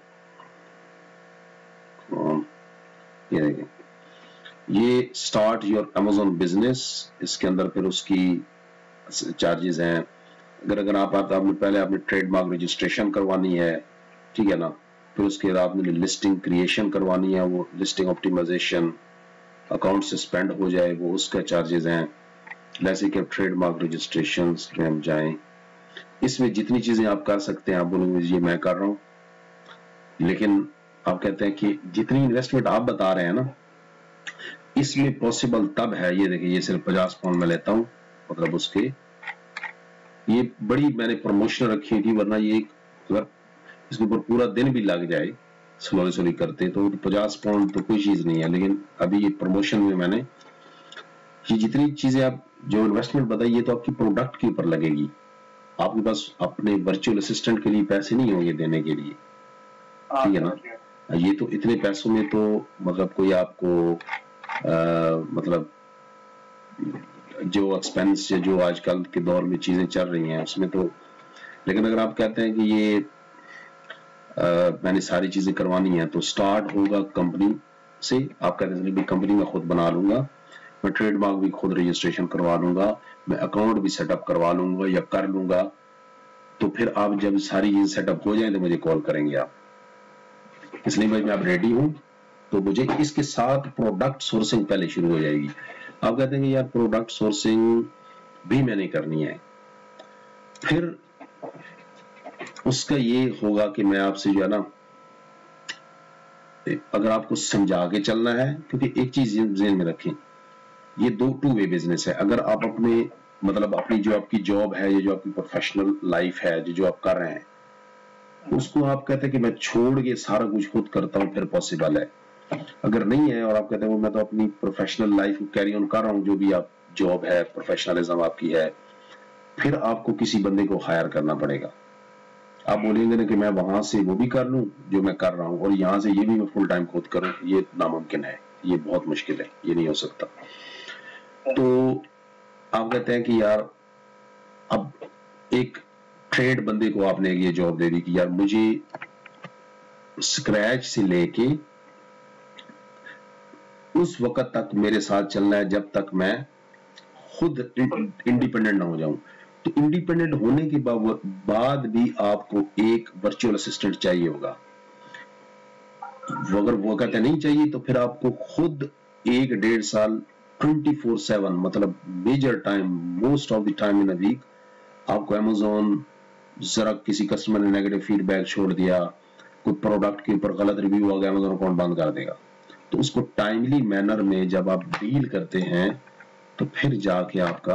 ये देखें, ये स्टार्ट योर अमेज़न बिजनेस, इसके अंदर फिर उसकी चार्जेस हैं। अगर आपने पहले आपने ट्रेडमार्क रजिस्ट्रेशन करवानी है, ठीक है ना, फिर उसके बाद आपने लिस्टिंग क्रिएशन करवानी है, वो लिस्टिंग ऑप्टिमाइजेशन, अकाउंट सस्पेंड हो जाए वो उसका चार्जेस हैं। जैसे कि ट्रेडमार्क रजिस्ट्रेशन में हम जाएं, इसमें जितनी चीजें आप कर सकते हैं आप बोलेंगे ये मैं कर रहा हूं, लेकिन आप कहते हैं कि जितनी इन्वेस्टमेंट आप बता रहे हैं ना, इसमें पॉसिबल तब है। ये देखिए, ये सिर्फ 50 पाउंड में लेता हूं, मतलब उसके ये बड़ी मैंने प्रमोशन रखी थी, वरना ये अगर इसके ऊपर पूरा दिन भी लग जाए स्लोली करते तो 50 पाउंड तो कोई चीज नहीं है। लेकिन अभी ये प्रमोशन में मैंने ये जितनी चीजें आप जो इन्वेस्टमेंट बताई, ये तो आपकी प्रोडक्ट के ऊपर लगेगी, आपके पास अपने वर्चुअल असिस्टेंट के लिए पैसे नहीं होंगे देने के लिए, ठीक है ना। ये तो इतने पैसों में तो मतलब कोई आपको मतलब जो एक्सपेंस जो आजकल के दौर में चीजें चल रही हैं उसमें तो। लेकिन अगर आप कहते हैं कि ये मैंने सारी चीजें करवानी है, तो स्टार्ट होगा कंपनी से। आप कहते हैं कंपनी में खुद बना लूंगा, मैं ट्रेडमार्क भी खुद रजिस्ट्रेशन करवा लूंगा, मैं अकाउंट भी सेटअप करवा लूंगा या कर लूंगा, तो फिर आप जब सारी चीजें सेटअप हो जाए तो मुझे कॉल करेंगे आप। इसलिए भाई मैं अब रेडी हूं, तो मुझे इसके साथ प्रोडक्ट सोर्सिंग पहले शुरू हो जाएगी। आप कहते हैं कि यार प्रोडक्ट सोर्सिंग भी मैंने करनी है, फिर उसका ये होगा कि मैं आपसे जो है ना, अगर आपको समझा के चलना है, क्योंकि एक चीज ज़हन में रखें, ये 2 वे बिजनेस है। अगर आप अपने मतलब अपनी जो आपकी जॉब है, ये जो आपकी प्रोफेशनल लाइफ है, जो आप कर रहे हैं, उसको आप कहते हैं कि मैं छोड़ के सारा कुछ खुद करता हूं, फिर पॉसिबल है। अगर नहीं है और आप कहते हैं मैं तो अपनी प्रोफेशनल लाइफ को कैरी ऑन कर रहा हूं, जो भी आप जॉब है, प्रोफेशनलिज्म आपकी है, फिर आपको किसी बंदे को हायर करना पड़ेगा। आप बोलेंगे ना कि मैं वहां से वो भी कर लूं जो मैं कर रहा हूं और यहां से ये भी मैं फुल टाइम खुद करूं, ये नामुमकिन है, ये बहुत मुश्किल है, ये नहीं हो सकता। तो आप कहते हैं कि यार अब एक ट्रेड बंदे को आपने ये जॉब दे दी कि यार मुझे स्क्रैच से लेके उस वक्त तक मेरे साथ चलना है जब तक मैं खुद इंडिपेंडेंट ना हो जाऊं। तो इंडिपेंडेंट होने के बाद भी आपको एक वर्चुअल असिस्टेंट चाहिए होगा। अगर वो कहते नहीं चाहिए तो फिर आपको खुद 1-1.5 साल 24/7 मतलब major time, most of the time in a week आपको अमेज़न, जरा किसी कस्टमर ने नेगेटिव फीडबैक छोड़ दिया, कोई प्रोडक्ट के ऊपर गलत रिव्यू आ गया, अमेज़न अकाउंट बंद कर देगा। तो उसको टाइमली मैनर में जब आप डील करते हैं तो फिर जाके आपका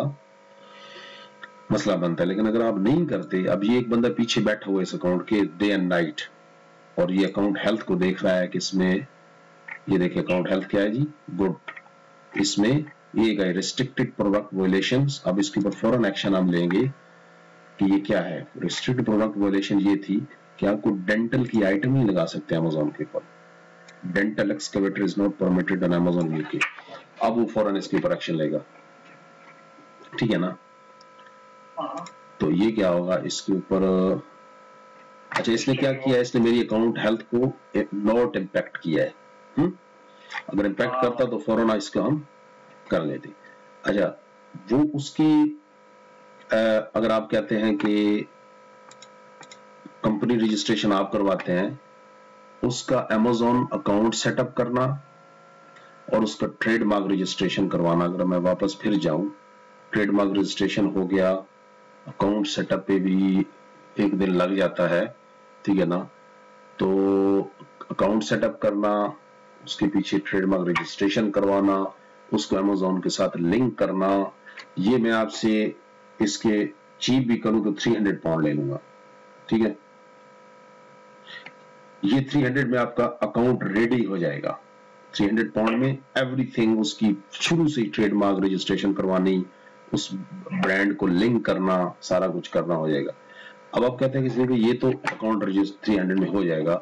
मसला बनता है। लेकिन अगर आप नहीं करते, अब ये एक बंदा पीछे बैठा हुआ इस अकाउंट के डे एंड नाइट, और ये अकाउंट हेल्थ को देख रहा है कि इसमें, ये देखिए अकाउंट हेल्थ क्या है जी, गुड। इसमें ये गए रिस्ट्रिक्टेड प्रोडक्ट वायलेशंस। अब इसके ऊपर फौरन एक्शन हम लेंगे कि ये क्या है। रिस्ट्रिक्टेड प्रोडक्ट वायलेशन ये थी कि आपको डेंटल की आइटम नहीं लगा सकते अमेजोन के ऊपर। Dental excavator is not permitted on Amazon UK. अब वो फौरन इसके ऊपर एक्शन लेगा, ठीक है ना। तो ये क्या होगा इसके ऊपर, अच्छा इसने क्या किया है, इसने मेरी अकाउंट हेल्थ को नॉट इम्पैक्ट किया है। अगर इम्पैक्ट करता तो फौरन इसका हम कर लेते। अच्छा वो उसकी अगर आप कहते हैं कि कंपनी रजिस्ट्रेशन आप करवाते हैं, उसका अमेजोन अकाउंट सेटअप करना और उसका ट्रेडमार्क रजिस्ट्रेशन करवाना। अगर मैं वापस फिर जाऊं, ट्रेडमार्क रजिस्ट्रेशन हो गया, अकाउंट सेटअप पे भी एक दिन लग जाता है, ठीक है ना। तो अकाउंट सेटअप करना, उसके पीछे ट्रेडमार्क रजिस्ट्रेशन करवाना, उसको अमेजोन के साथ लिंक करना, ये मैं आपसे इसके चीप भी करूं तो 300 पाउंड ले लूंगा, ठीक है। ये 300 में आपका अकाउंट रेडी हो जाएगा। 300 पाउंड में एवरीथिंग, उसकी शुरू से ही ट्रेडमार्क रजिस्ट्रेशन करवानी, उस ब्रांड को लिंक करना, सारा कुछ करना हो जाएगा। अब आप कहते हैं कि ये तो अकाउंट रजिस्टर 300 में हो जाएगा।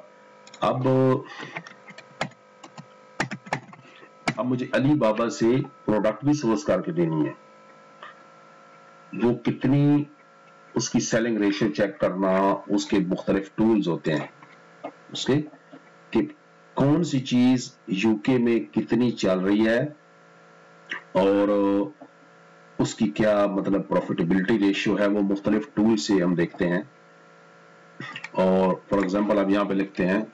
अब मुझे अली बाबा से प्रोडक्ट भी सोर्स करके देनी है, वो कितनी उसकी सेलिंग रेशियो चेक करना, उसके मुख्तलिफ टूल्स होते हैं उसके, कि कौन सी चीज यूके में कितनी चल रही है और उसकी क्या मतलब प्रॉफिटेबिलिटी रेशियो है, वो मुख्तलिफ टूल से हम देखते हैं। और फॉर एग्जांपल अब यहां पे लिखते हैं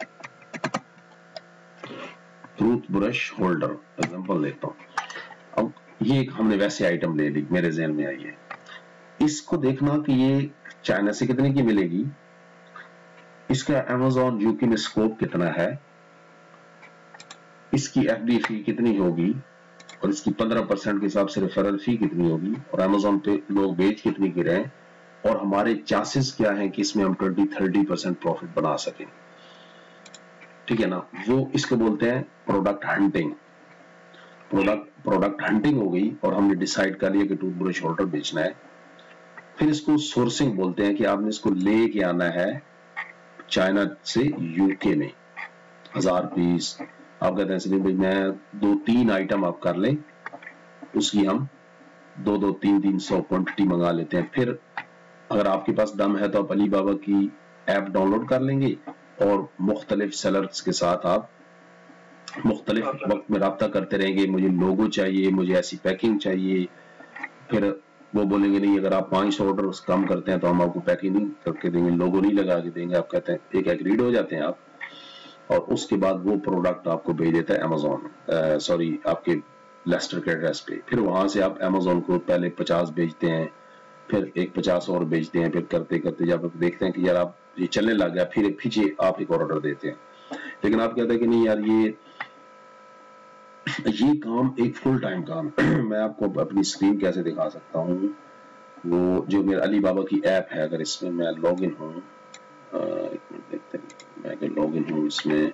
टूथ ब्रश होल्डर, एग्जांपल लेता हूं। अब ये हमने वैसे आइटम ले ली, मेरे ज़हन में आई है। इसको देखना कि ये चाइना से कितने की मिलेगी, इसका अमेजोन यूके में स्कोप कितना है, इसकी एफडी फी कितनी होगी और इसकी 15% के हिसाब से रेफरल फी कितनी होगी, और अमेजोन पे लोग बेच कितनी गिरे हैं, और हमारे चांसेस क्या हैं कि इसमें हम 20-30% प्रॉफिट बना सकें, ठीक है ना। वो इसको बोलते हैं प्रोडक्ट हंटिंग। प्रोडक्ट हंटिंग हो गई और हमने डिसाइड कर लिया कि टूथब्रश होल्डर बेचना है। फिर इसको सोर्सिंग बोलते हैं कि आपने इसको ले के आना है चाइना से यूके में 1000 पीस। आप कहते हैं सलीम भाई मैं 2-3 आइटम आप कर लें, उसकी हम 2-300 क्वांटिटी मंगा लेते हैं। फिर अगर आपके पास दम है तो आप अली बाबा की ऐप डाउनलोड कर लेंगे और मुख्तलिफ सेलर्स के साथ आप मुख्तलिफ वक्त में रब्ता करते रहेंगे, मुझे लोगो चाहिए, मुझे ऐसी पैकिंग चाहिए। फिर वो बोलेंगे नहीं, अगर आप 500 ऑर्डर कम करते हैं तो हम आपको पैकिंग नहीं करके देंगे, लोगो नहीं लगा के देंगे। आप कहते हैं एक एग्रीड हो जाते हैं आप, और उसके बाद वो प्रोडक्ट आपको भेज देता है अमेजोन, सॉरी आपके लेस्टर के एड्रेस पे। फिर वहां से आप अमेजोन को पहले 50 भेजते हैं, फिर एक 50 और भेजते हैं, फिर करते करते जब आप देखते हैं कि यार आप ये चलने लग गया, फिर पीछे आप एक ऑर्डर देते हैं। लेकिन आप कहते हैं कि नहीं यार ये काम एक फुल टाइम काम मैं आपको अपनी स्क्रीन कैसे दिखा सकता हूँ। वो जो मेरा अली बाबा की ऐप है, अगर इसमें मैं लॉग इन हूँ, एक मिनट देखते हैं, मैं अगर लॉग इन हूँ इसमें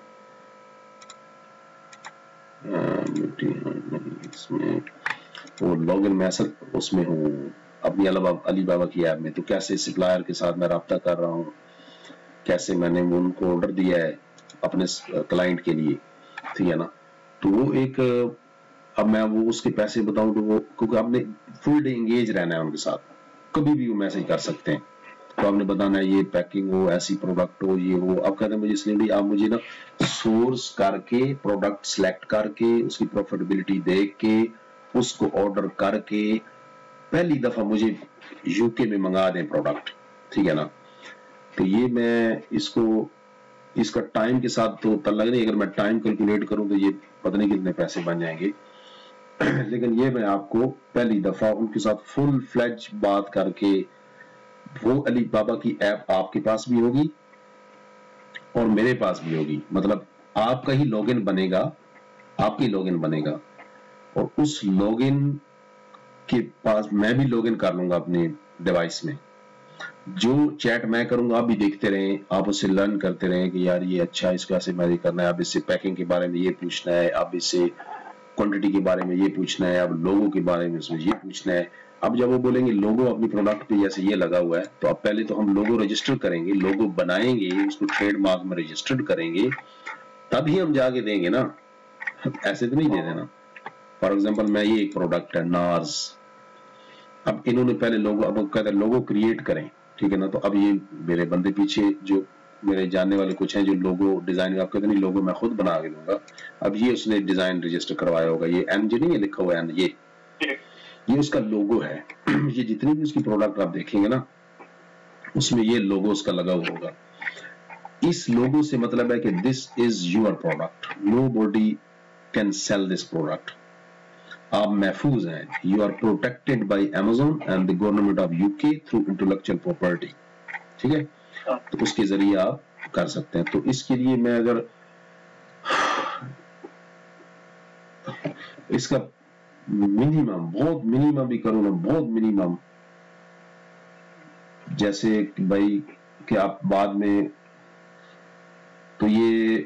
इसमें वो लॉग इन मैं असल उसमें हूँ अपनी अली बाबा की ऐप में। तो कैसे सप्लायर के साथ मैं रब्ता कर रहा हूँ, कैसे मैंने उनको ऑर्डर दिया है अपने क्लाइंट के लिए, ठीक है ना। तो वो एक, अब मैं वो उसके पैसे बताऊं तो वो, क्योंकि आपने फुल डे एंगेज रहना है उनके साथ, कभी भी वो मैसेज कर सकते हैं। तो आपने बताना है ये पैकिंग हो, ऐसी प्रोडक्ट हो, ये हो। आप कहते हैं मुझे इसलिए भी आप मुझे ना सोर्स करके प्रोडक्ट सिलेक्ट करके उसकी प्रॉफिटेबिलिटी देख के उसको ऑर्डर करके पहली दफा मुझे यूके में मंगा दें प्रोडक्ट, ठीक है ना। तो ये मैं इसका टाइम के साथ तो तल्लक नहीं, अगर मैं टाइम कैलकुलेट करूं तो ये पता नहीं कितने पैसे बन जाएंगे लेकिन ये मैं आपको पहली दफा उनके साथ फुल फ्लेज बात करके, वो अली बाबा की ऐप आपके पास भी होगी और मेरे पास भी होगी, मतलब आपका ही लॉगिन बनेगा, आपकी लॉगिन बनेगा, और उस लॉगिन के पास मैं भी लॉगिन कर लूंगा अपने डिवाइस में। जो चैट मैं करूंगा आप भी देखते रहें, आप उससे लर्न करते रहें कि यार ये अच्छा इसका से मैनेज करना है, आप इससे पैकिंग के बारे में ये पूछना है, आप इससे क्वांटिटी के बारे में ये पूछना है, अब लोगो के बारे में इसमें ये पूछना है। अब जब वो बोलेंगे लोगो अपनी प्रोडक्ट पे जैसे ये लगा हुआ है, तो अब पहले तो हम लोगो रजिस्टर करेंगे, लोगो बनाएंगे, उसको ट्रेडमार्क में रजिस्टर्ड करेंगे, तभी हम जाके देंगे ना, ऐसे तो नहीं दे देना। फॉर एग्जाम्पल मैं ये एक प्रोडक्ट है नार्स, अब इन्होंने पहले लोगो, अब कहते हैं लोगो क्रिएट करें, ठीक है ना, तो अब ये मेरे बंदे पीछे जो मेरे जानने वाले कुछ हैं जो लोगो डिजाइन, आप कहते नहीं लोगो मैं खुद बना के दूंगा, अब ये उसने डिजाइन रजिस्टर करवाया होगा, ये एन जो नहीं है लिखा हुआ है ये उसका लोगो है। ये जितनी भी उसकी प्रोडक्ट आप देखेंगे ना उसमें ये लोगो उसका लगा हुआ होगा। इस लोगो से मतलब है कि this is your product, nobody can sell this product, आप महफूज हैं, you are protected by Amazon and the government of UK through intellectual property, ठीक है, तो उसके जरिए आप कर सकते हैं। तो इसके लिए मैं अगर इसका मिनिमम, बहुत मिनिमम भी करूँ ना, बहुत मिनिमम, जैसे भाई कि आप बाद में, तो ये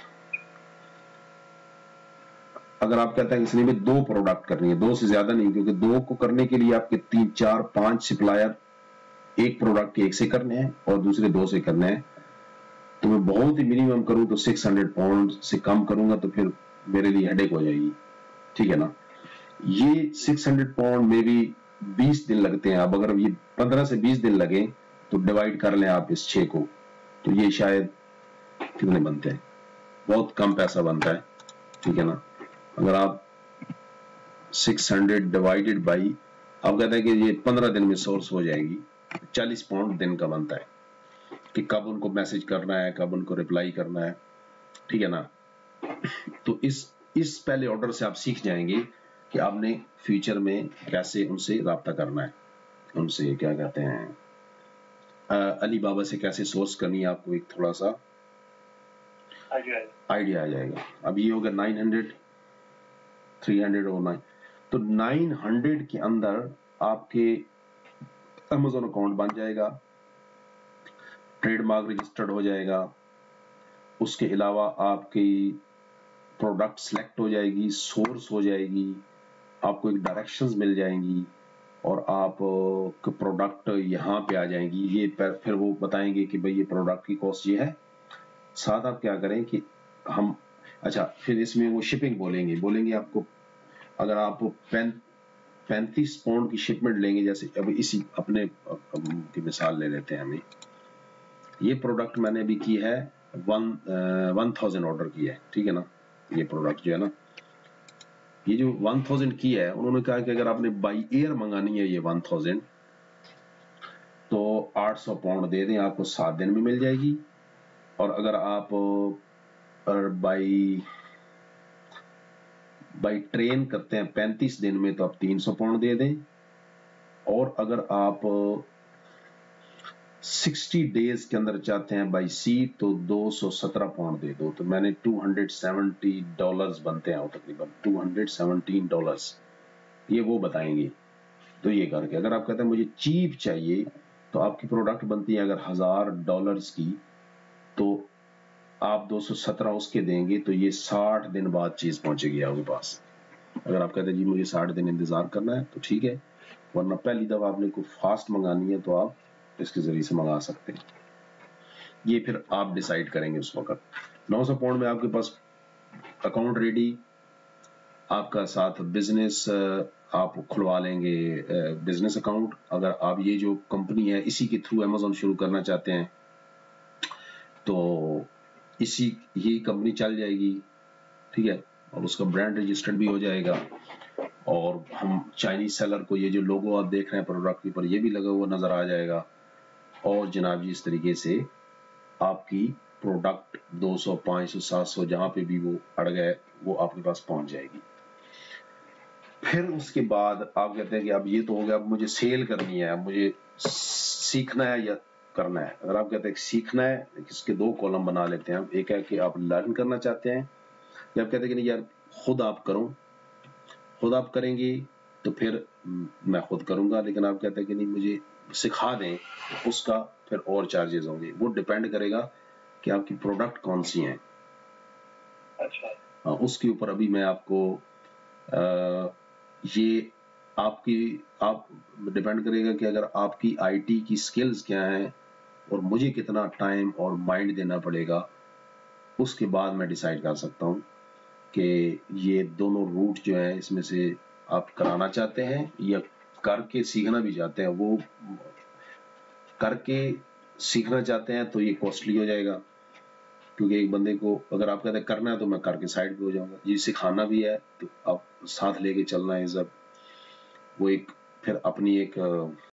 अगर आप कहते हैं इसलिए में 2 प्रोडक्ट करनी है, 2 से ज्यादा नहीं, क्योंकि 2 को करने के लिए आपके 3, 4, 5 सप्लायर एक प्रोडक्ट के एक से करने हैं और दूसरे 2 से करने हैं, तो मैं बहुत ही मिनिमम करूं तो 600 पाउंड से कम करूंगा तो फिर मेरे लिए हेडेक हो जाएगी, ठीक है ना। ये 600 पाउंड में भी 20 दिन लगते हैं, अब अगर ये 15 से 20 दिन लगे तो डिवाइड कर लें आप इस 6 को, तो ये शायद कितने बनते हैं, बहुत कम पैसा बनता है, ठीक है ना। अगर आप 600 डिवाइडेड बाई, आप कहते हैं कि ये 15 दिन में सोर्स हो जाएगी, 40 पाउंड दिन का बनता है कि कब उनको मैसेज करना है, कब उनको रिप्लाई करना है, ठीक है ना। तो इस पहले ऑर्डर से आप सीख जाएंगे कि आपने फ्यूचर में कैसे उनसे राब्ता करना है, उनसे क्या कहते हैं अली बाबा से कैसे सोर्स करनी है, आपको एक थोड़ा सा आइडिया आ जाएगा। अब ये होगा 900, 300 और 9, तो 900 के अंदर आपके अमेज़न अकाउंट बन जाएगा, ट्रेडमार्क रजिस्टर्ड हो जाएगा, उसके अलावा आपकी प्रोडक्ट सिलेक्ट हो जाएगी, सोर्स हो जाएगी, आपको एक डायरेक्शंस मिल जाएंगी और आप प्रोडक्ट यहाँ पे आ जाएंगी, ये फिर वो बताएंगे कि भाई ये प्रोडक्ट की कॉस्ट ये है। साथ आप क्या करें कि हम, अच्छा फिर इसमें वो शिपिंग बोलेंगे आपको, अगर आप 35 पाउंड की शिपमेंट लेंगे, जैसे अब इसी अपने की मिसाल ले लेते हैं, हमें ये प्रोडक्ट मैंने अभी की है 1000 ऑर्डर की है, ठीक है ना। ये प्रोडक्ट जो है ना, ये जो 1000 की है, उन्होंने कहा कि अगर आपने बाई एयर मंगानी है ये 1000, तो 800 पाउंड दे दें, आपको 7 दिन में मिल जाएगी, और अगर आप बाई ट्रेन करते हैं 35 दिन में तो आप 300 पाउंड दे दें, और अगर आप 60 डेज के अंदर चाहते हैं बाई सी तो 217 पाउंड दे दो, तो मैंने $270 बनते हैं तकरीबन $217, ये वो बताएंगे। तो ये करके अगर आप कहते हैं मुझे चीप चाहिए, तो आपकी प्रोडक्ट बनती है अगर $1000 की, तो आप 217 उसके देंगे, तो ये 60 दिन बाद चीज पहुंचेगी आपके पास। अगर आप कहते हैं जी मुझे 60 दिन इंतजार करना है तो ठीक है, वरना पहली दफा आपने को फास्ट मंगानी है तो आप इसके जरिए से मंगा सकते हैं। ये फिर आप डिसाइड करेंगे उस वक्त। 900 पाउंड में आपके पास अकाउंट रेडी, आपका साथ बिजनेस आप खुलवा लेंगे, बिजनेस अकाउंट। अगर आप ये जो कंपनी है इसी के थ्रू अमेज़न शुरू करना चाहते हैं तो इसी ये कंपनी चल जाएगी, ठीक है, और उसका ब्रांड रजिस्टर्ड भी हो जाएगा, और हम चाइनीज सेलर को ये जो लोगो आप देख रहे हैं प्रोडक्ट के ऊपर ये भी लगा हुआ नजर आ जाएगा, और जनाब जी इस तरीके से आपकी प्रोडक्ट 200, 500, 700 जहां पे भी वो अड़ गए वो आपके पास पहुंच जाएगी। फिर उसके बाद आप कहते हैं कि अब ये तो हो गया, अब मुझे सेल करनी है, अब मुझे सीखना है या करना है। अगर आप कहते हैं सीखना है, इसके 2 कॉलम बना लेते हैं। एक है कि आप लर्न करना चाहते हैं, या आप कहते हैं कि नहीं यार खुद आप करो, खुद आप करेंगे तो फिर मैं खुद करूंगा, लेकिन आप कहते हैं कि नहीं मुझे सिखा दें तो उसका फिर और चार्जेस होंगे। वो डिपेंड करेगा कि आपकी प्रोडक्ट कौन सी हैं। अच्छा। उसके ऊपर अभी मैं आपको ये आप डिपेंड करेगा कि अगर आपकी आईटी की स्किल्स क्या हैं और मुझे कितना टाइम और माइंड देना पड़ेगा, उसके बाद मैं डिसाइड कर सकता हूँ कि ये दोनों रूट जो है इसमें से आप कराना चाहते हैं या करके सीखना भी चाहते हैं। वो करके सीखना चाहते हैं तो ये कॉस्टली हो जाएगा, क्योंकि एक बंदे को अगर आप कहते हैं करना है तो मैं करके साइड पे हो जाऊंगा। ये सिखाना भी है तो आप साथ लेके चलना है सब, वो एक फिर अपनी एक